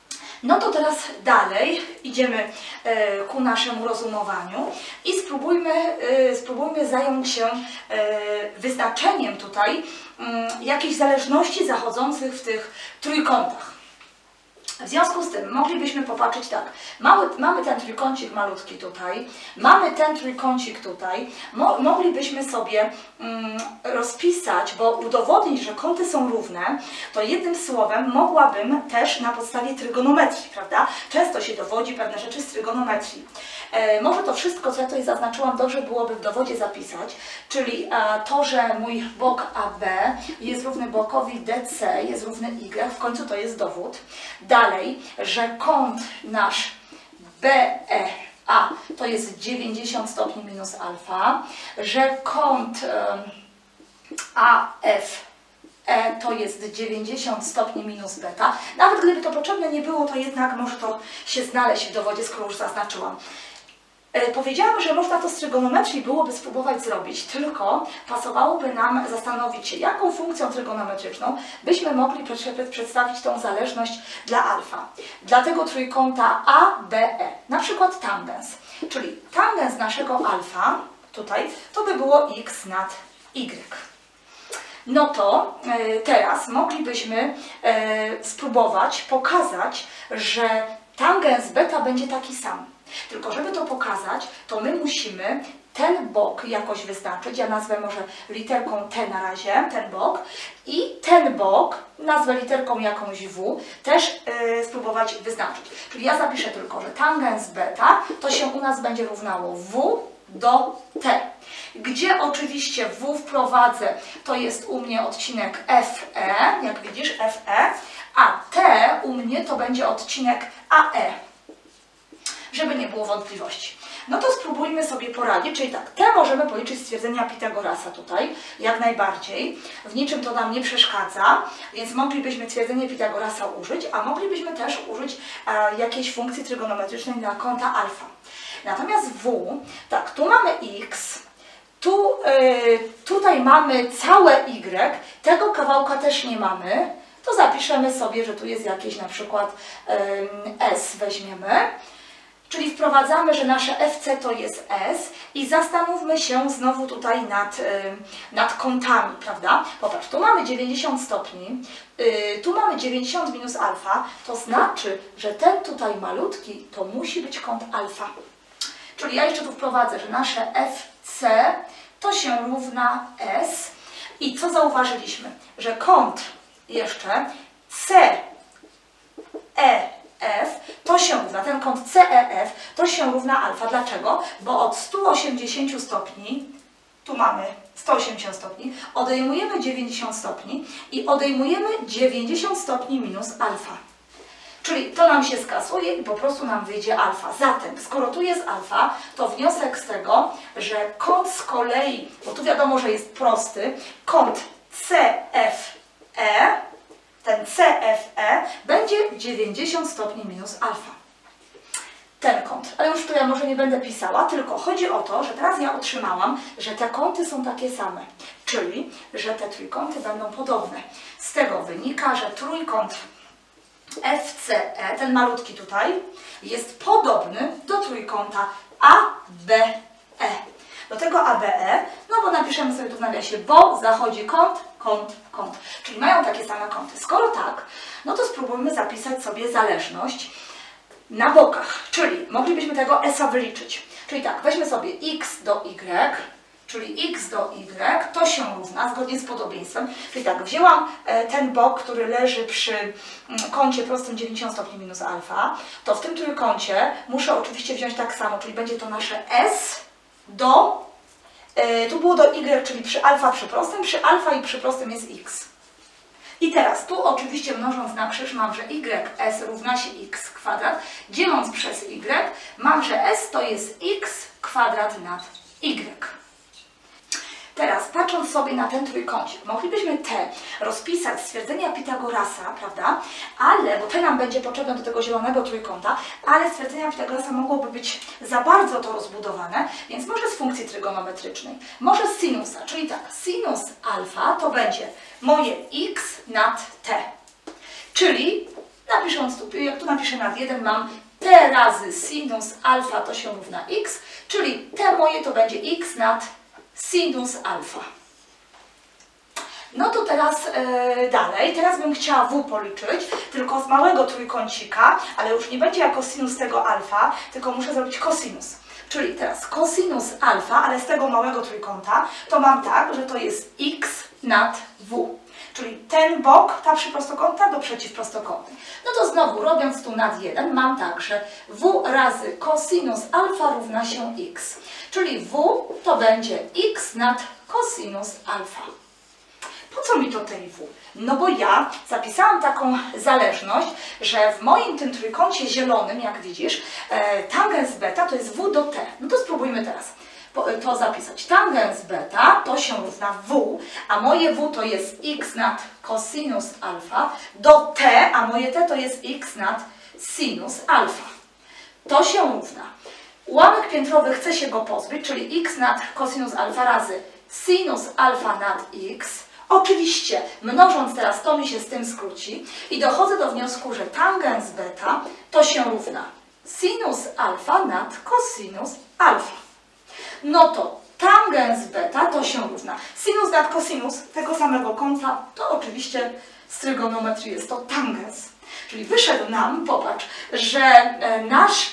No to teraz dalej idziemy ku naszemu rozumowaniu i spróbujmy, spróbujmy zająć się wyznaczeniem tutaj jakichś zależności zachodzących w tych trójkątach. W związku z tym moglibyśmy popatrzeć tak, Mały, mamy ten trójkącik malutki tutaj, mamy ten trójkącik tutaj, Mo, moglibyśmy sobie mm, rozpisać, bo udowodnić, że kąty są równe, to jednym słowem mogłabym też na podstawie trygonometrii, prawda? Często się dowodzi pewne rzeczy z trygonometrii. E, może to wszystko, co ja tutaj zaznaczyłam, dobrze byłoby w dowodzie zapisać, czyli e, to, że mój bok A B jest równy bokowi D C, jest równy Y, w końcu to jest dowód. Dalej, że kąt nasz B E A to jest dziewięćdziesiąt stopni minus alfa, że kąt A F E to jest dziewięćdziesiąt stopni minus beta. Nawet gdyby to potrzebne nie było, to jednak może to się znaleźć w dowodzie, skoro już zaznaczyłam. Powiedziałam, że można to z trygonometrii byłoby spróbować zrobić, tylko pasowałoby nam zastanowić się, jaką funkcją trygonometryczną byśmy mogli przedstawić tą zależność dla alfa. Dla tego trójkąta A B E, na przykład tangens, czyli tangens naszego alfa, tutaj, to by było x nad y. No to y, teraz moglibyśmy y, spróbować pokazać, że tangens beta będzie taki sam. Tylko żeby to pokazać, to my musimy ten bok jakoś wyznaczyć. Ja nazwę może literką T na razie, ten bok. I ten bok, nazwę literką jakąś W, też yy, spróbować wyznaczyć. Czyli ja zapiszę tylko, że tangens beta to się u nas będzie równało W do T. Gdzie oczywiście W wprowadzę, to jest u mnie odcinek F E, jak widzisz F E, a T u mnie to będzie odcinek A E. Żeby nie było wątpliwości. No to spróbujmy sobie poradzić, czyli tak, te możemy policzyć z stwierdzenia Pitagorasa tutaj, jak najbardziej. W niczym to nam nie przeszkadza, więc moglibyśmy twierdzenie Pitagorasa użyć, a moglibyśmy też użyć e, jakiejś funkcji trygonometrycznej dla kąta alfa. Natomiast W, tak, tu mamy x, tu, y, tutaj mamy całe y, tego kawałka też nie mamy, to zapiszemy sobie, że tu jest jakieś na przykład y, S weźmiemy. Czyli wprowadzamy, że nasze F C to jest S i zastanówmy się znowu tutaj nad, y, nad kątami, prawda? Popatrz, tu mamy dziewięćdziesiąt stopni, y, tu mamy dziewięćdziesiąt minus alfa, to znaczy, że ten tutaj malutki to musi być kąt alfa. Czyli ja jeszcze tu wprowadzę, że nasze F C to się równa S i co zauważyliśmy? Że kąt jeszcze C E F to się równa, ten kąt C E F to się równa alfa. Dlaczego? Bo od stu osiemdziesięciu stopni, tu mamy sto osiemdziesiąt stopni, odejmujemy dziewięćdziesiąt stopni i odejmujemy dziewięćdziesiąt stopni minus alfa. Czyli to nam się skasuje i po prostu nam wyjdzie alfa. Zatem, skoro tu jest alfa, to wniosek z tego, że kąt z kolei, bo tu wiadomo, że jest prosty, kąt C F E, ten C F E będzie dziewięćdziesiąt stopni minus alfa. Ten kąt. Ale już tu ja może nie będę pisała, tylko chodzi o to, że teraz ja otrzymałam, że te kąty są takie same. Czyli, że te trójkąty będą podobne. Z tego wynika, że trójkąt F C E, ten malutki tutaj, jest podobny do trójkąta A B E. Do tego A B E, no bo napiszemy sobie tu w nawiasie, bo zachodzi kąt, kąt, kąt. Czyli mają takie same kąty. Skoro tak, no to spróbujmy zapisać sobie zależność na bokach. Czyli moglibyśmy tego S a wyliczyć. Czyli tak, weźmy sobie x do y, czyli x do y, to się równa, zgodnie z podobieństwem. Czyli tak, wzięłam ten bok, który leży przy kącie prostym dziewięćdziesiąt stopni minus alfa, to w tym trójkącie muszę oczywiście wziąć tak samo, czyli będzie to nasze S do, y, tu było do y, czyli przy alfa przy prostym, przy alfa i przy prostym jest x. I teraz tu oczywiście mnożąc na krzyż mam, że ys równa się x kwadrat, dzieląc przez y mam, że s to jest x kwadrat nad y. Teraz patrząc sobie na ten trójkącik, moglibyśmy te rozpisać stwierdzenia Pitagorasa, prawda? Ale, bo te nam będzie potrzebne do tego zielonego trójkąta, ale stwierdzenia Pitagorasa mogłoby być za bardzo to rozbudowane, więc może z funkcji trygonometrycznej, może z sinusa, czyli tak, sinus alfa to będzie moje x nad t. Czyli Napisząc tu, jak tu napiszę nad jeden, mam t razy sinus alfa to się równa x, czyli t moje to będzie x nad sinus alfa. No to teraz yy, dalej, teraz bym chciała w policzyć, tylko z małego trójkącika, ale już nie będzie jako sinus tego alfa, tylko muszę zrobić cosinus. Czyli teraz cosinus alfa, ale z tego małego trójkąta, to mam tak, że to jest x nad w. Czyli ten bok, ta przyprostokątna do przeciwprostokątnej. No to znowu, robiąc tu nad jeden, mam tak, że w razy cosinus alfa równa się x. Czyli w to będzie x nad cosinus alfa. Po co mi to tej w? No bo ja zapisałam taką zależność, że w moim tym trójkącie zielonym, jak widzisz, e, tangens beta to jest w do t. No to spróbujmy teraz to zapisać. Tangens beta to się równa w, a moje w to jest x nad cosinus alfa do t, a moje t to jest x nad sinus alfa. To się równa. Ułamek piętrowy chce się go pozbyć, czyli x nad cosinus alfa razy sinus alfa nad x. Oczywiście, mnożąc teraz to mi się z tym skróci i dochodzę do wniosku, że tangens beta to się równa sinus alfa nad cosinus alfa. No to tangens beta to się równa sinus nad cosinus tego samego kąta, to oczywiście z trygonometrii jest to tangens. Czyli wyszedł nam, popatrz, że nasz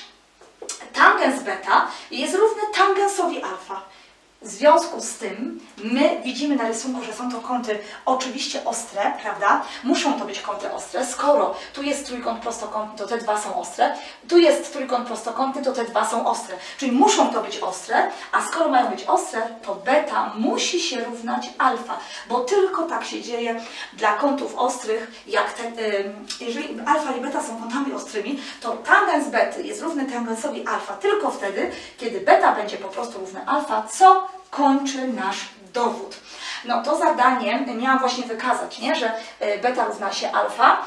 tangens beta jest równy tangensowi alfa. W związku z tym my widzimy na rysunku, że są to kąty oczywiście ostre, prawda? Muszą to być kąty ostre. Skoro tu jest trójkąt prostokątny, to te dwa są ostre. Tu jest trójkąt prostokątny, to te dwa są ostre. Czyli muszą to być ostre, a skoro mają być ostre, to beta musi się równać alfa, bo tylko tak się dzieje dla kątów ostrych, jak te, yy, jeżeli alfa i beta są kątami ostrymi, to tangens bety jest równy tangensowi alfa tylko wtedy, kiedy beta będzie po prostu równy alfa, co kończy nasz dowód. No to zadanie miałam właśnie wykazać, nie? Że beta równa się alfa.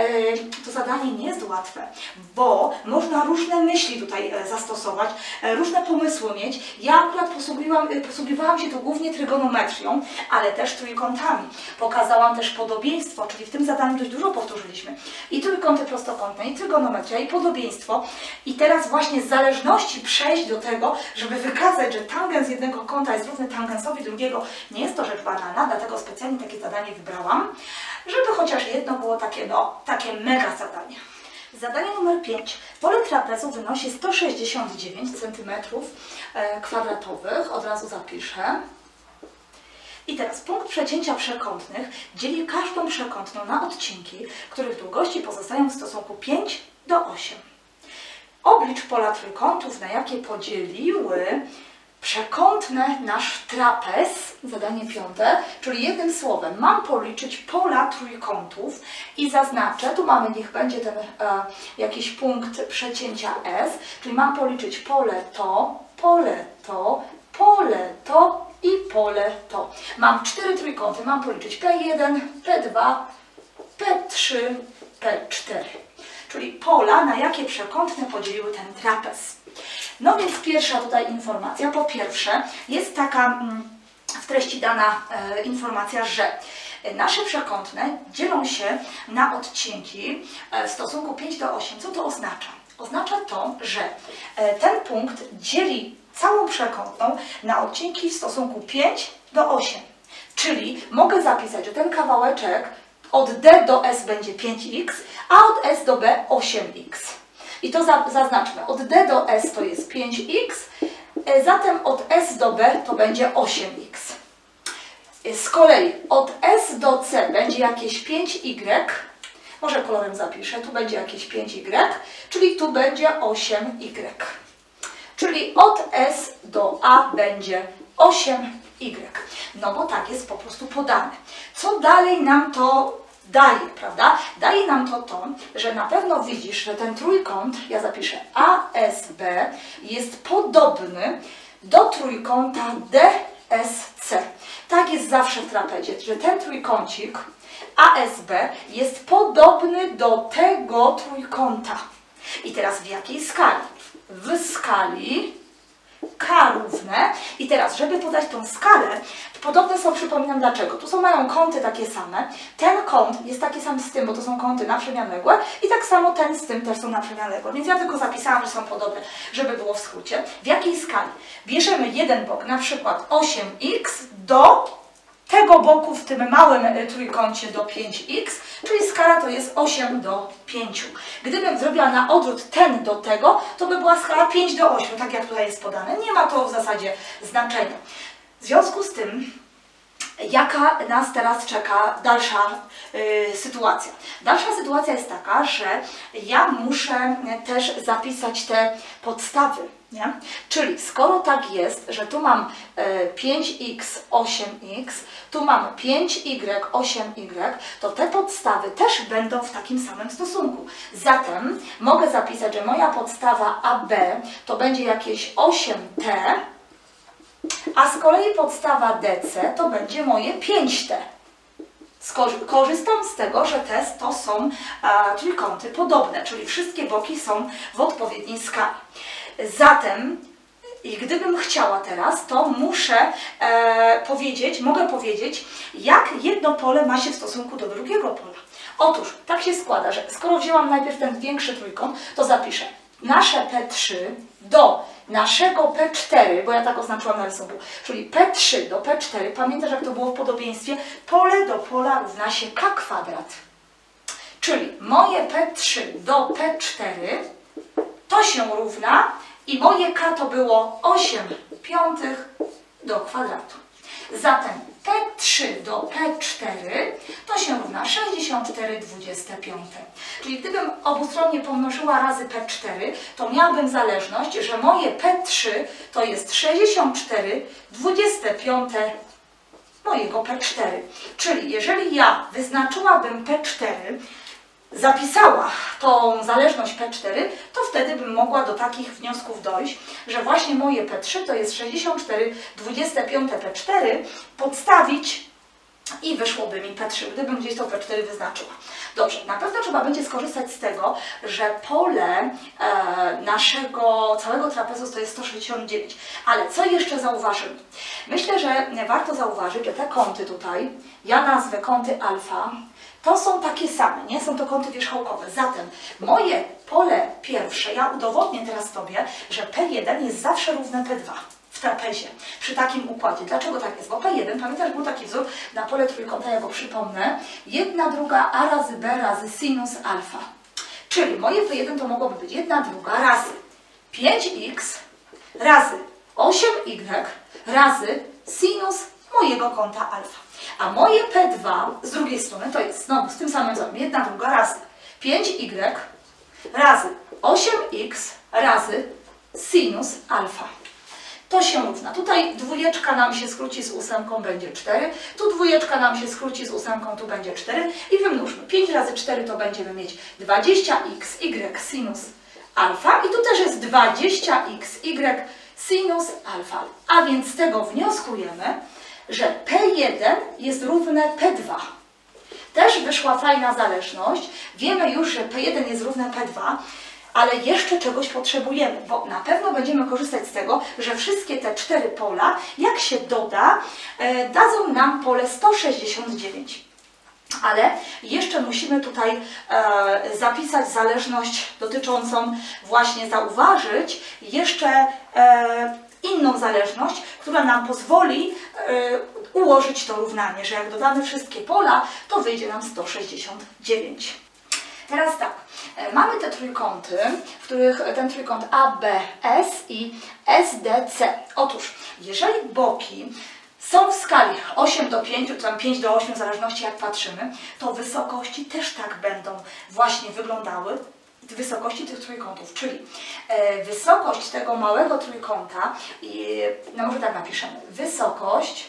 To zadanie nie jest łatwe, bo można różne myśli tutaj zastosować, różne pomysły mieć. Ja akurat posługiwałam, posługiwałam się tu głównie trygonometrią, ale też trójkątami. Pokazałam też podobieństwo, czyli w tym zadaniu dość dużo powtórzyliśmy. I trójkąty prostokątne, i trygonometria, i podobieństwo. I teraz właśnie z zależności przejść do tego, żeby wykazać, że tangens jednego kąta jest równy tangensowi drugiego. Nie jest to rzecz banalna, dlatego specjalnie takie zadanie wybrałam, żeby chociaż jedno było takie, no, takie mega zadanie. Zadanie numer pięć. Pole trapezu wynosi sto sześćdziesiąt dziewięć centymetrów kwadratowych. Od razu zapiszę. I teraz punkt przecięcia przekątnych dzieli każdą przekątną na odcinki, których długości pozostają w stosunku pięć do ośmiu. Oblicz pola trójkątów, na jakie podzieliły przekątne nasz trapez, zadanie piąte, czyli jednym słowem mam policzyć pola trójkątów i zaznaczę, tu mamy, niech będzie ten e, jakiś punkt przecięcia S, czyli mam policzyć pole to, pole to, pole to i pole to. Mam cztery trójkąty, mam policzyć P jeden, P dwa, P trzy, P cztery. Czyli pola, na jakie przekątne podzieliły ten trapez. No więc pierwsza tutaj informacja, po pierwsze jest taka mm, w treści dana e, informacja, że nasze przekątne dzielą się na odcinki e, w stosunku pięć do ośmiu. Co to oznacza? Oznacza to, że e, ten punkt dzieli całą przekątną na odcinki w stosunku pięć do ośmiu. Czyli mogę zapisać, że ten kawałeczek od D do S będzie pięć x, a od S do B osiem x. I to zaznaczmy, od D do S to jest pięć x, zatem od S do B to będzie osiem x. Z kolei od S do C będzie jakieś pięć y, może kolorem zapiszę, tu będzie jakieś pięć y, czyli tu będzie osiem y. Czyli od S do A będzie osiem y. No bo tak jest po prostu podane. Co dalej nam to daje, prawda? Daje nam to to, że na pewno widzisz, że ten trójkąt, ja zapiszę A S B, jest podobny do trójkąta D S C. Tak jest zawsze w trapezie, że ten trójkącik A S B jest podobny do tego trójkąta. I teraz w jakiej skali? W skali K równe. I teraz, żeby podać tą skalę, podobne są, przypominam dlaczego. Tu są mają kąty takie same. Ten kąt jest taki sam z tym, bo to są kąty naprzemianległe i tak samo ten z tym też są naprzemianległe. Więc ja tylko zapisałam, że są podobne, żeby było w skrócie. W jakiej skali? Bierzemy jeden bok, na przykład osiem x do tego boku w tym małym trójkącie do pięć x, czyli skala to jest osiem do pięciu. Gdybym zrobiła na odwrót ten do tego, to by była skala pięć do ośmiu, tak jak tutaj jest podane. Nie ma to w zasadzie znaczenia. W związku z tym, jaka nas teraz czeka dalsza y, sytuacja? Dalsza sytuacja jest taka, że ja muszę też zapisać te podstawy. Nie? Czyli skoro tak jest, że tu mam y, pięć x, osiem x, tu mam pięć y, osiem y, to te podstawy też będą w takim samym stosunku. Zatem mogę zapisać, że moja podstawa A B to będzie jakieś osiem t, a z kolei podstawa D C to będzie moje pięć t. Korzystam z tego, że te to są a, trójkąty podobne, czyli wszystkie boki są w odpowiedniej skali. Zatem, i gdybym chciała teraz, to muszę e, powiedzieć, mogę powiedzieć, jak jedno pole ma się w stosunku do drugiego pola. Otóż, tak się składa, że skoro wzięłam najpierw ten większy trójkąt, to zapiszę nasze P trzy do naszego P cztery, bo ja tak oznaczyłam na rysunku, czyli P trzy do P cztery, pamiętasz jak to było w podobieństwie, pole do pola równa się K kwadrat. Czyli moje P trzy do P cztery to się równa i moje K to było osiem piątych do kwadratu. Zatem P trzy do P cztery to się równa sześćdziesiąt cztery dwadzieścia pięć. Czyli gdybym obustronnie pomnożyła razy P cztery, to miałabym zależność, że moje P trzy to jest sześćdziesiąt cztery dwadzieścia pięć mojego P cztery. Czyli jeżeli ja wyznaczyłabym P cztery, zapisała tą zależność P cztery, to wtedy bym mogła do takich wniosków dojść, że właśnie moje P trzy to jest sześćdziesiąt cztery dwadzieścia pięć P cztery, podstawić i wyszłoby mi P trzy, gdybym gdzieś to P cztery wyznaczyła. Dobrze, na pewno trzeba będzie skorzystać z tego, że pole e, naszego całego trapezu to jest sto sześćdziesiąt dziewięć. Ale co jeszcze zauważymy? Myślę, że warto zauważyć, że te kąty tutaj, ja nazwę kąty alfa, to są takie same, nie? Są to kąty wierzchołkowe. Zatem moje pole pierwsze, ja udowodnię teraz Tobie, że P jeden jest zawsze równe P dwa w trapezie, przy takim układzie. Dlaczego tak jest? Bo P jeden, pamiętasz, był taki wzór na pole trójkąta, ja go przypomnę, jedna druga A razy B razy sinus alfa. Czyli moje P jeden to mogłoby być jedna druga razy pięć x razy osiem y razy sinus mojego kąta alfa. A moje P dwa z drugiej strony to jest znowu z tym samym wzorem jedna druga razy pięć y razy osiem x razy sinus alfa. To się równa. Tutaj dwójeczka nam się skróci z ósemką, będzie cztery. Tu dwójeczka nam się skróci z ósemką, tu będzie cztery. I wymnóżmy. pięć razy cztery to będziemy mieć dwadzieścia x y sinus alfa. I tu też jest dwadzieścia x y sinus alfa. A więc z tego wnioskujemy, że P jeden jest równe P dwa. Też wyszła fajna zależność. Wiemy już, że P jeden jest równe P dwa, ale jeszcze czegoś potrzebujemy, bo na pewno będziemy korzystać z tego, że wszystkie te cztery pola, jak się doda, e, dadzą nam pole sto sześćdziesiąt dziewięć. Ale jeszcze musimy tutaj e, zapisać zależność dotyczącą, właśnie zauważyć jeszcze e, inną zależność, która nam pozwoli y, ułożyć to równanie, że jak dodamy wszystkie pola, to wyjdzie nam sto sześćdziesiąt dziewięć. Teraz tak, y, mamy te trójkąty, w których ten trójkąt A B S i S D C. Otóż, jeżeli boki są w skali osiem do pięciu, czy tam pięć do ośmiu, w zależności jak patrzymy, to wysokości też tak będą właśnie wyglądały, wysokości tych trójkątów, czyli e, wysokość tego małego trójkąta, i, no może tak napiszemy, wysokość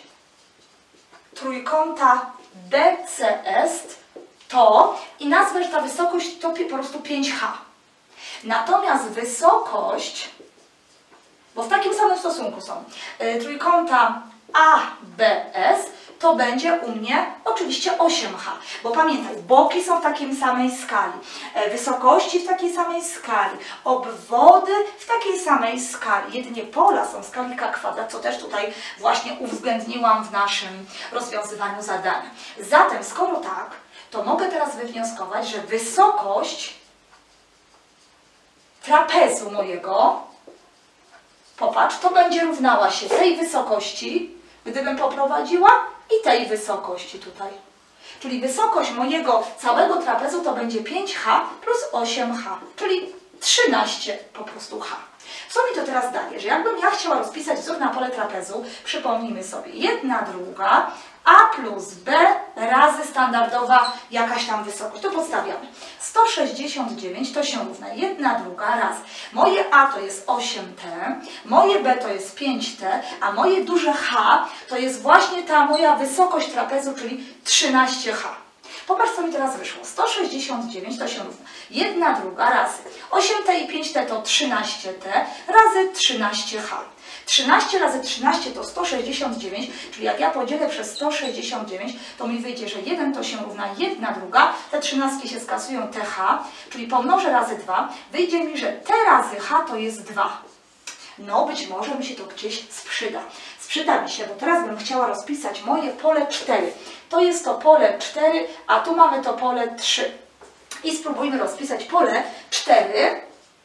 trójkąta D C est to, i nazwę, że ta wysokość to po prostu pięć H. Natomiast wysokość, bo w takim samym stosunku są, e, trójkąta A B S to będzie u mnie oczywiście osiem H, bo pamiętaj, boki są w takiej samej skali, wysokości w takiej samej skali, obwody w takiej samej skali, jedynie pola są w skali k kwadrat, co też tutaj właśnie uwzględniłam w naszym rozwiązywaniu zadania. Zatem, skoro tak, to mogę teraz wywnioskować, że wysokość trapezu mojego, popatrz, to będzie równała się tej wysokości, gdybym poprowadziła, i tej wysokości tutaj. Czyli wysokość mojego całego trapezu to będzie pięć h plus osiem h, czyli trzynaście po prostu h. Co mi to teraz daje? Że jakbym ja chciała rozpisać wzór na pole trapezu, przypomnijmy sobie, jedna druga a plus b razy standardowa jakaś tam wysokość. To podstawiamy. sto sześćdziesiąt dziewięć to się równa jedna druga raz. Moje a to jest osiem t, moje b to jest pięć t, a moje duże h to jest właśnie ta moja wysokość trapezu, czyli trzynaście h. Popatrz, co mi teraz wyszło. sto sześćdziesiąt dziewięć to się równa jedna druga razy osiem t i pięć t to trzynaście t razy trzynaście h. trzynaście razy trzynaście to sto sześćdziesiąt dziewięć, czyli jak ja podzielę przez sto sześćdziesiąt dziewięć, to mi wyjdzie, że jeden to się równa jedna druga, te trzynastki się skasują th, czyli pomnożę razy dwa, wyjdzie mi, że t razy h to jest dwa. No być może mi się to gdzieś sprzyda. Sprzyda mi się, bo teraz bym chciała rozpisać moje pole cztery. To jest to pole cztery, a tu mamy to pole trzy. I spróbujmy rozpisać pole cztery.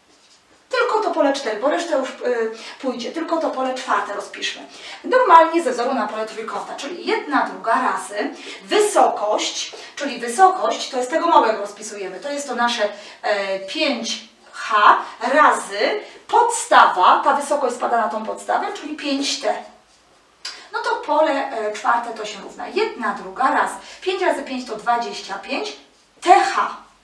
Tylko to pole cztery, bo reszta już yy, pójdzie. Tylko to pole czwarte rozpiszmy. Normalnie ze wzoru na pole trójkąta, czyli jedna druga razy wysokość, czyli wysokość, to jest tego małego rozpisujemy, to jest to nasze yy, pięć h razy podstawa, ta wysokość spada na tą podstawę, czyli pięć t. No to pole y, czwarte to się równa jedna druga raz pięć razy pięć to dwadzieścia pięć th.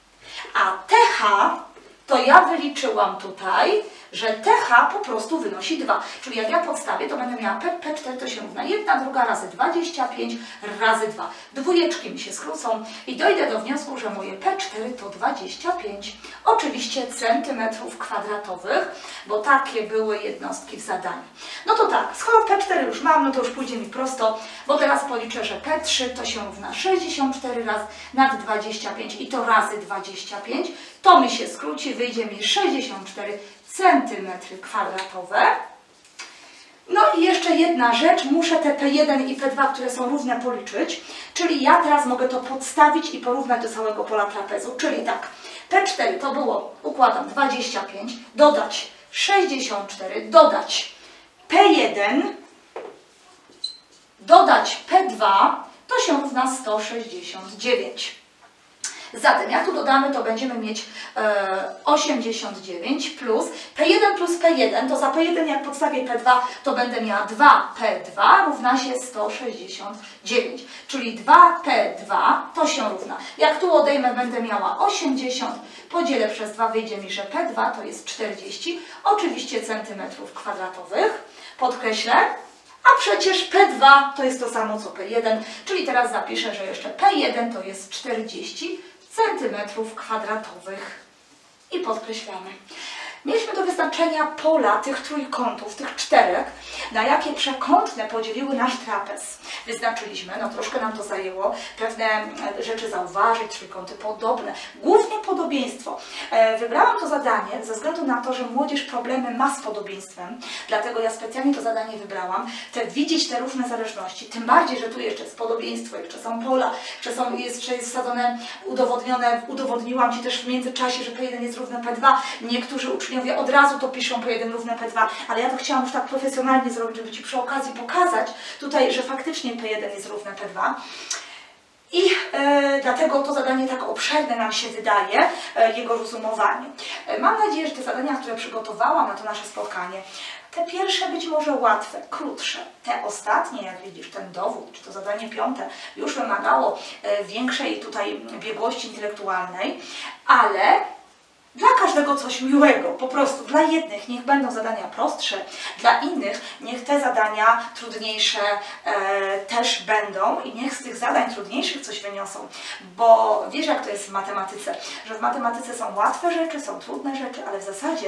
A th to ja wyliczyłam tutaj, że th po prostu wynosi dwa. Czyli jak ja podstawię, to będę miała p, p cztery to się równa jedna druga razy dwadzieścia pięć razy dwa. Dwójeczki mi się skrócą i dojdę do wniosku, że moje p cztery to dwadzieścia pięć. Oczywiście centymetrów kwadratowych, bo takie były jednostki w zadaniu. No to tak, skoro p cztery już mam, no to już pójdzie mi prosto, bo teraz policzę, że p trzy to się równa sześćdziesiąt cztery razy nad dwadzieścia pięć i to razy dwadzieścia pięć. To mi się skróci, wyjdzie mi sześćdziesiąt cztery centymetry kwadratowe. No i jeszcze jedna rzecz, muszę te p jeden i p dwa, które są równe, policzyć, czyli ja teraz mogę to podstawić i porównać do całego pola trapezu, czyli tak, p cztery to było, układam, dwadzieścia pięć, dodać sześćdziesiąt cztery, dodać p jeden, dodać p dwa, to się równa sto sześćdziesiąt dziewięć. Zatem jak tu dodamy, to będziemy mieć e, osiemdziesiąt dziewięć plus p jeden plus p jeden, to za p jeden jak podstawię p dwa, to będę miała dwa p dwa równa się sto sześćdziesiąt dziewięć, czyli dwa p dwa to się równa. Jak tu odejmę, będę miała osiemdziesiąt, podzielę przez dwa, wyjdzie mi, że p dwa to jest czterdzieści, oczywiście centymetrów kwadratowych, podkreślę. A przecież p dwa to jest to samo co p jeden, czyli teraz zapiszę, że jeszcze p jeden to jest czterdzieści centymetrów kwadratowych. I podkreślamy. Mieliśmy do wyznaczenia pola tych trójkątów, tych czterech, na jakie przekątne podzieliły nasz trapez. Wyznaczyliśmy, no troszkę nam to zajęło, pewne rzeczy zauważyć, trójkąty podobne, głównie podobieństwo. Wybrałam to zadanie ze względu na to, że młodzież problemy ma z podobieństwem, dlatego ja specjalnie to zadanie wybrałam, te widzieć te różne zależności, tym bardziej, że tu jeszcze jest podobieństwo, jeszcze są pola, że są, jeszcze jest wsadzone, udowodnione, udowodniłam Ci też w międzyczasie, że p jeden jest równe p dwa, niektórzy uczniowie od razu to piszą p jeden równe p dwa, ale ja to chciałam już tak profesjonalnie zrobić, żeby Ci przy okazji pokazać tutaj, że faktycznie p jeden jest równe p dwa. I e, dlatego to zadanie tak obszerne nam się wydaje, e, jego rozumowanie. E, mam nadzieję, że te zadania, które przygotowałam na to nasze spotkanie, te pierwsze być może łatwe, krótsze. Te ostatnie, jak widzisz, ten dowód, czy to zadanie piąte, już wymagało e, większej tutaj biegłości intelektualnej, ale dla każdego coś miłego, po prostu dla jednych niech będą zadania prostsze, dla innych niech te zadania trudniejsze e, też będą i niech z tych zadań trudniejszych coś wyniosą, bo wiesz jak to jest w matematyce, że w matematyce są łatwe rzeczy, są trudne rzeczy, ale w zasadzie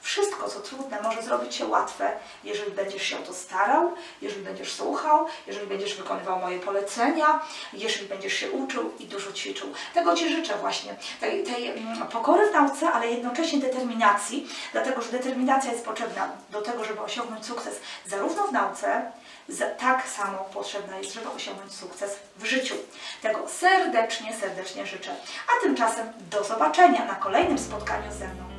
Wszystko, co trudne, może zrobić się łatwe, jeżeli będziesz się o to starał, jeżeli będziesz słuchał, jeżeli będziesz wykonywał moje polecenia, jeżeli będziesz się uczył i dużo ćwiczył. Tego Ci życzę właśnie, tej, tej mm, pokory w nauce, ale jednocześnie determinacji, dlatego że determinacja jest potrzebna do tego, żeby osiągnąć sukces zarówno w nauce, tak samo potrzebna jest, żeby osiągnąć sukces w życiu. Tego serdecznie, serdecznie życzę. A tymczasem do zobaczenia na kolejnym spotkaniu ze mną.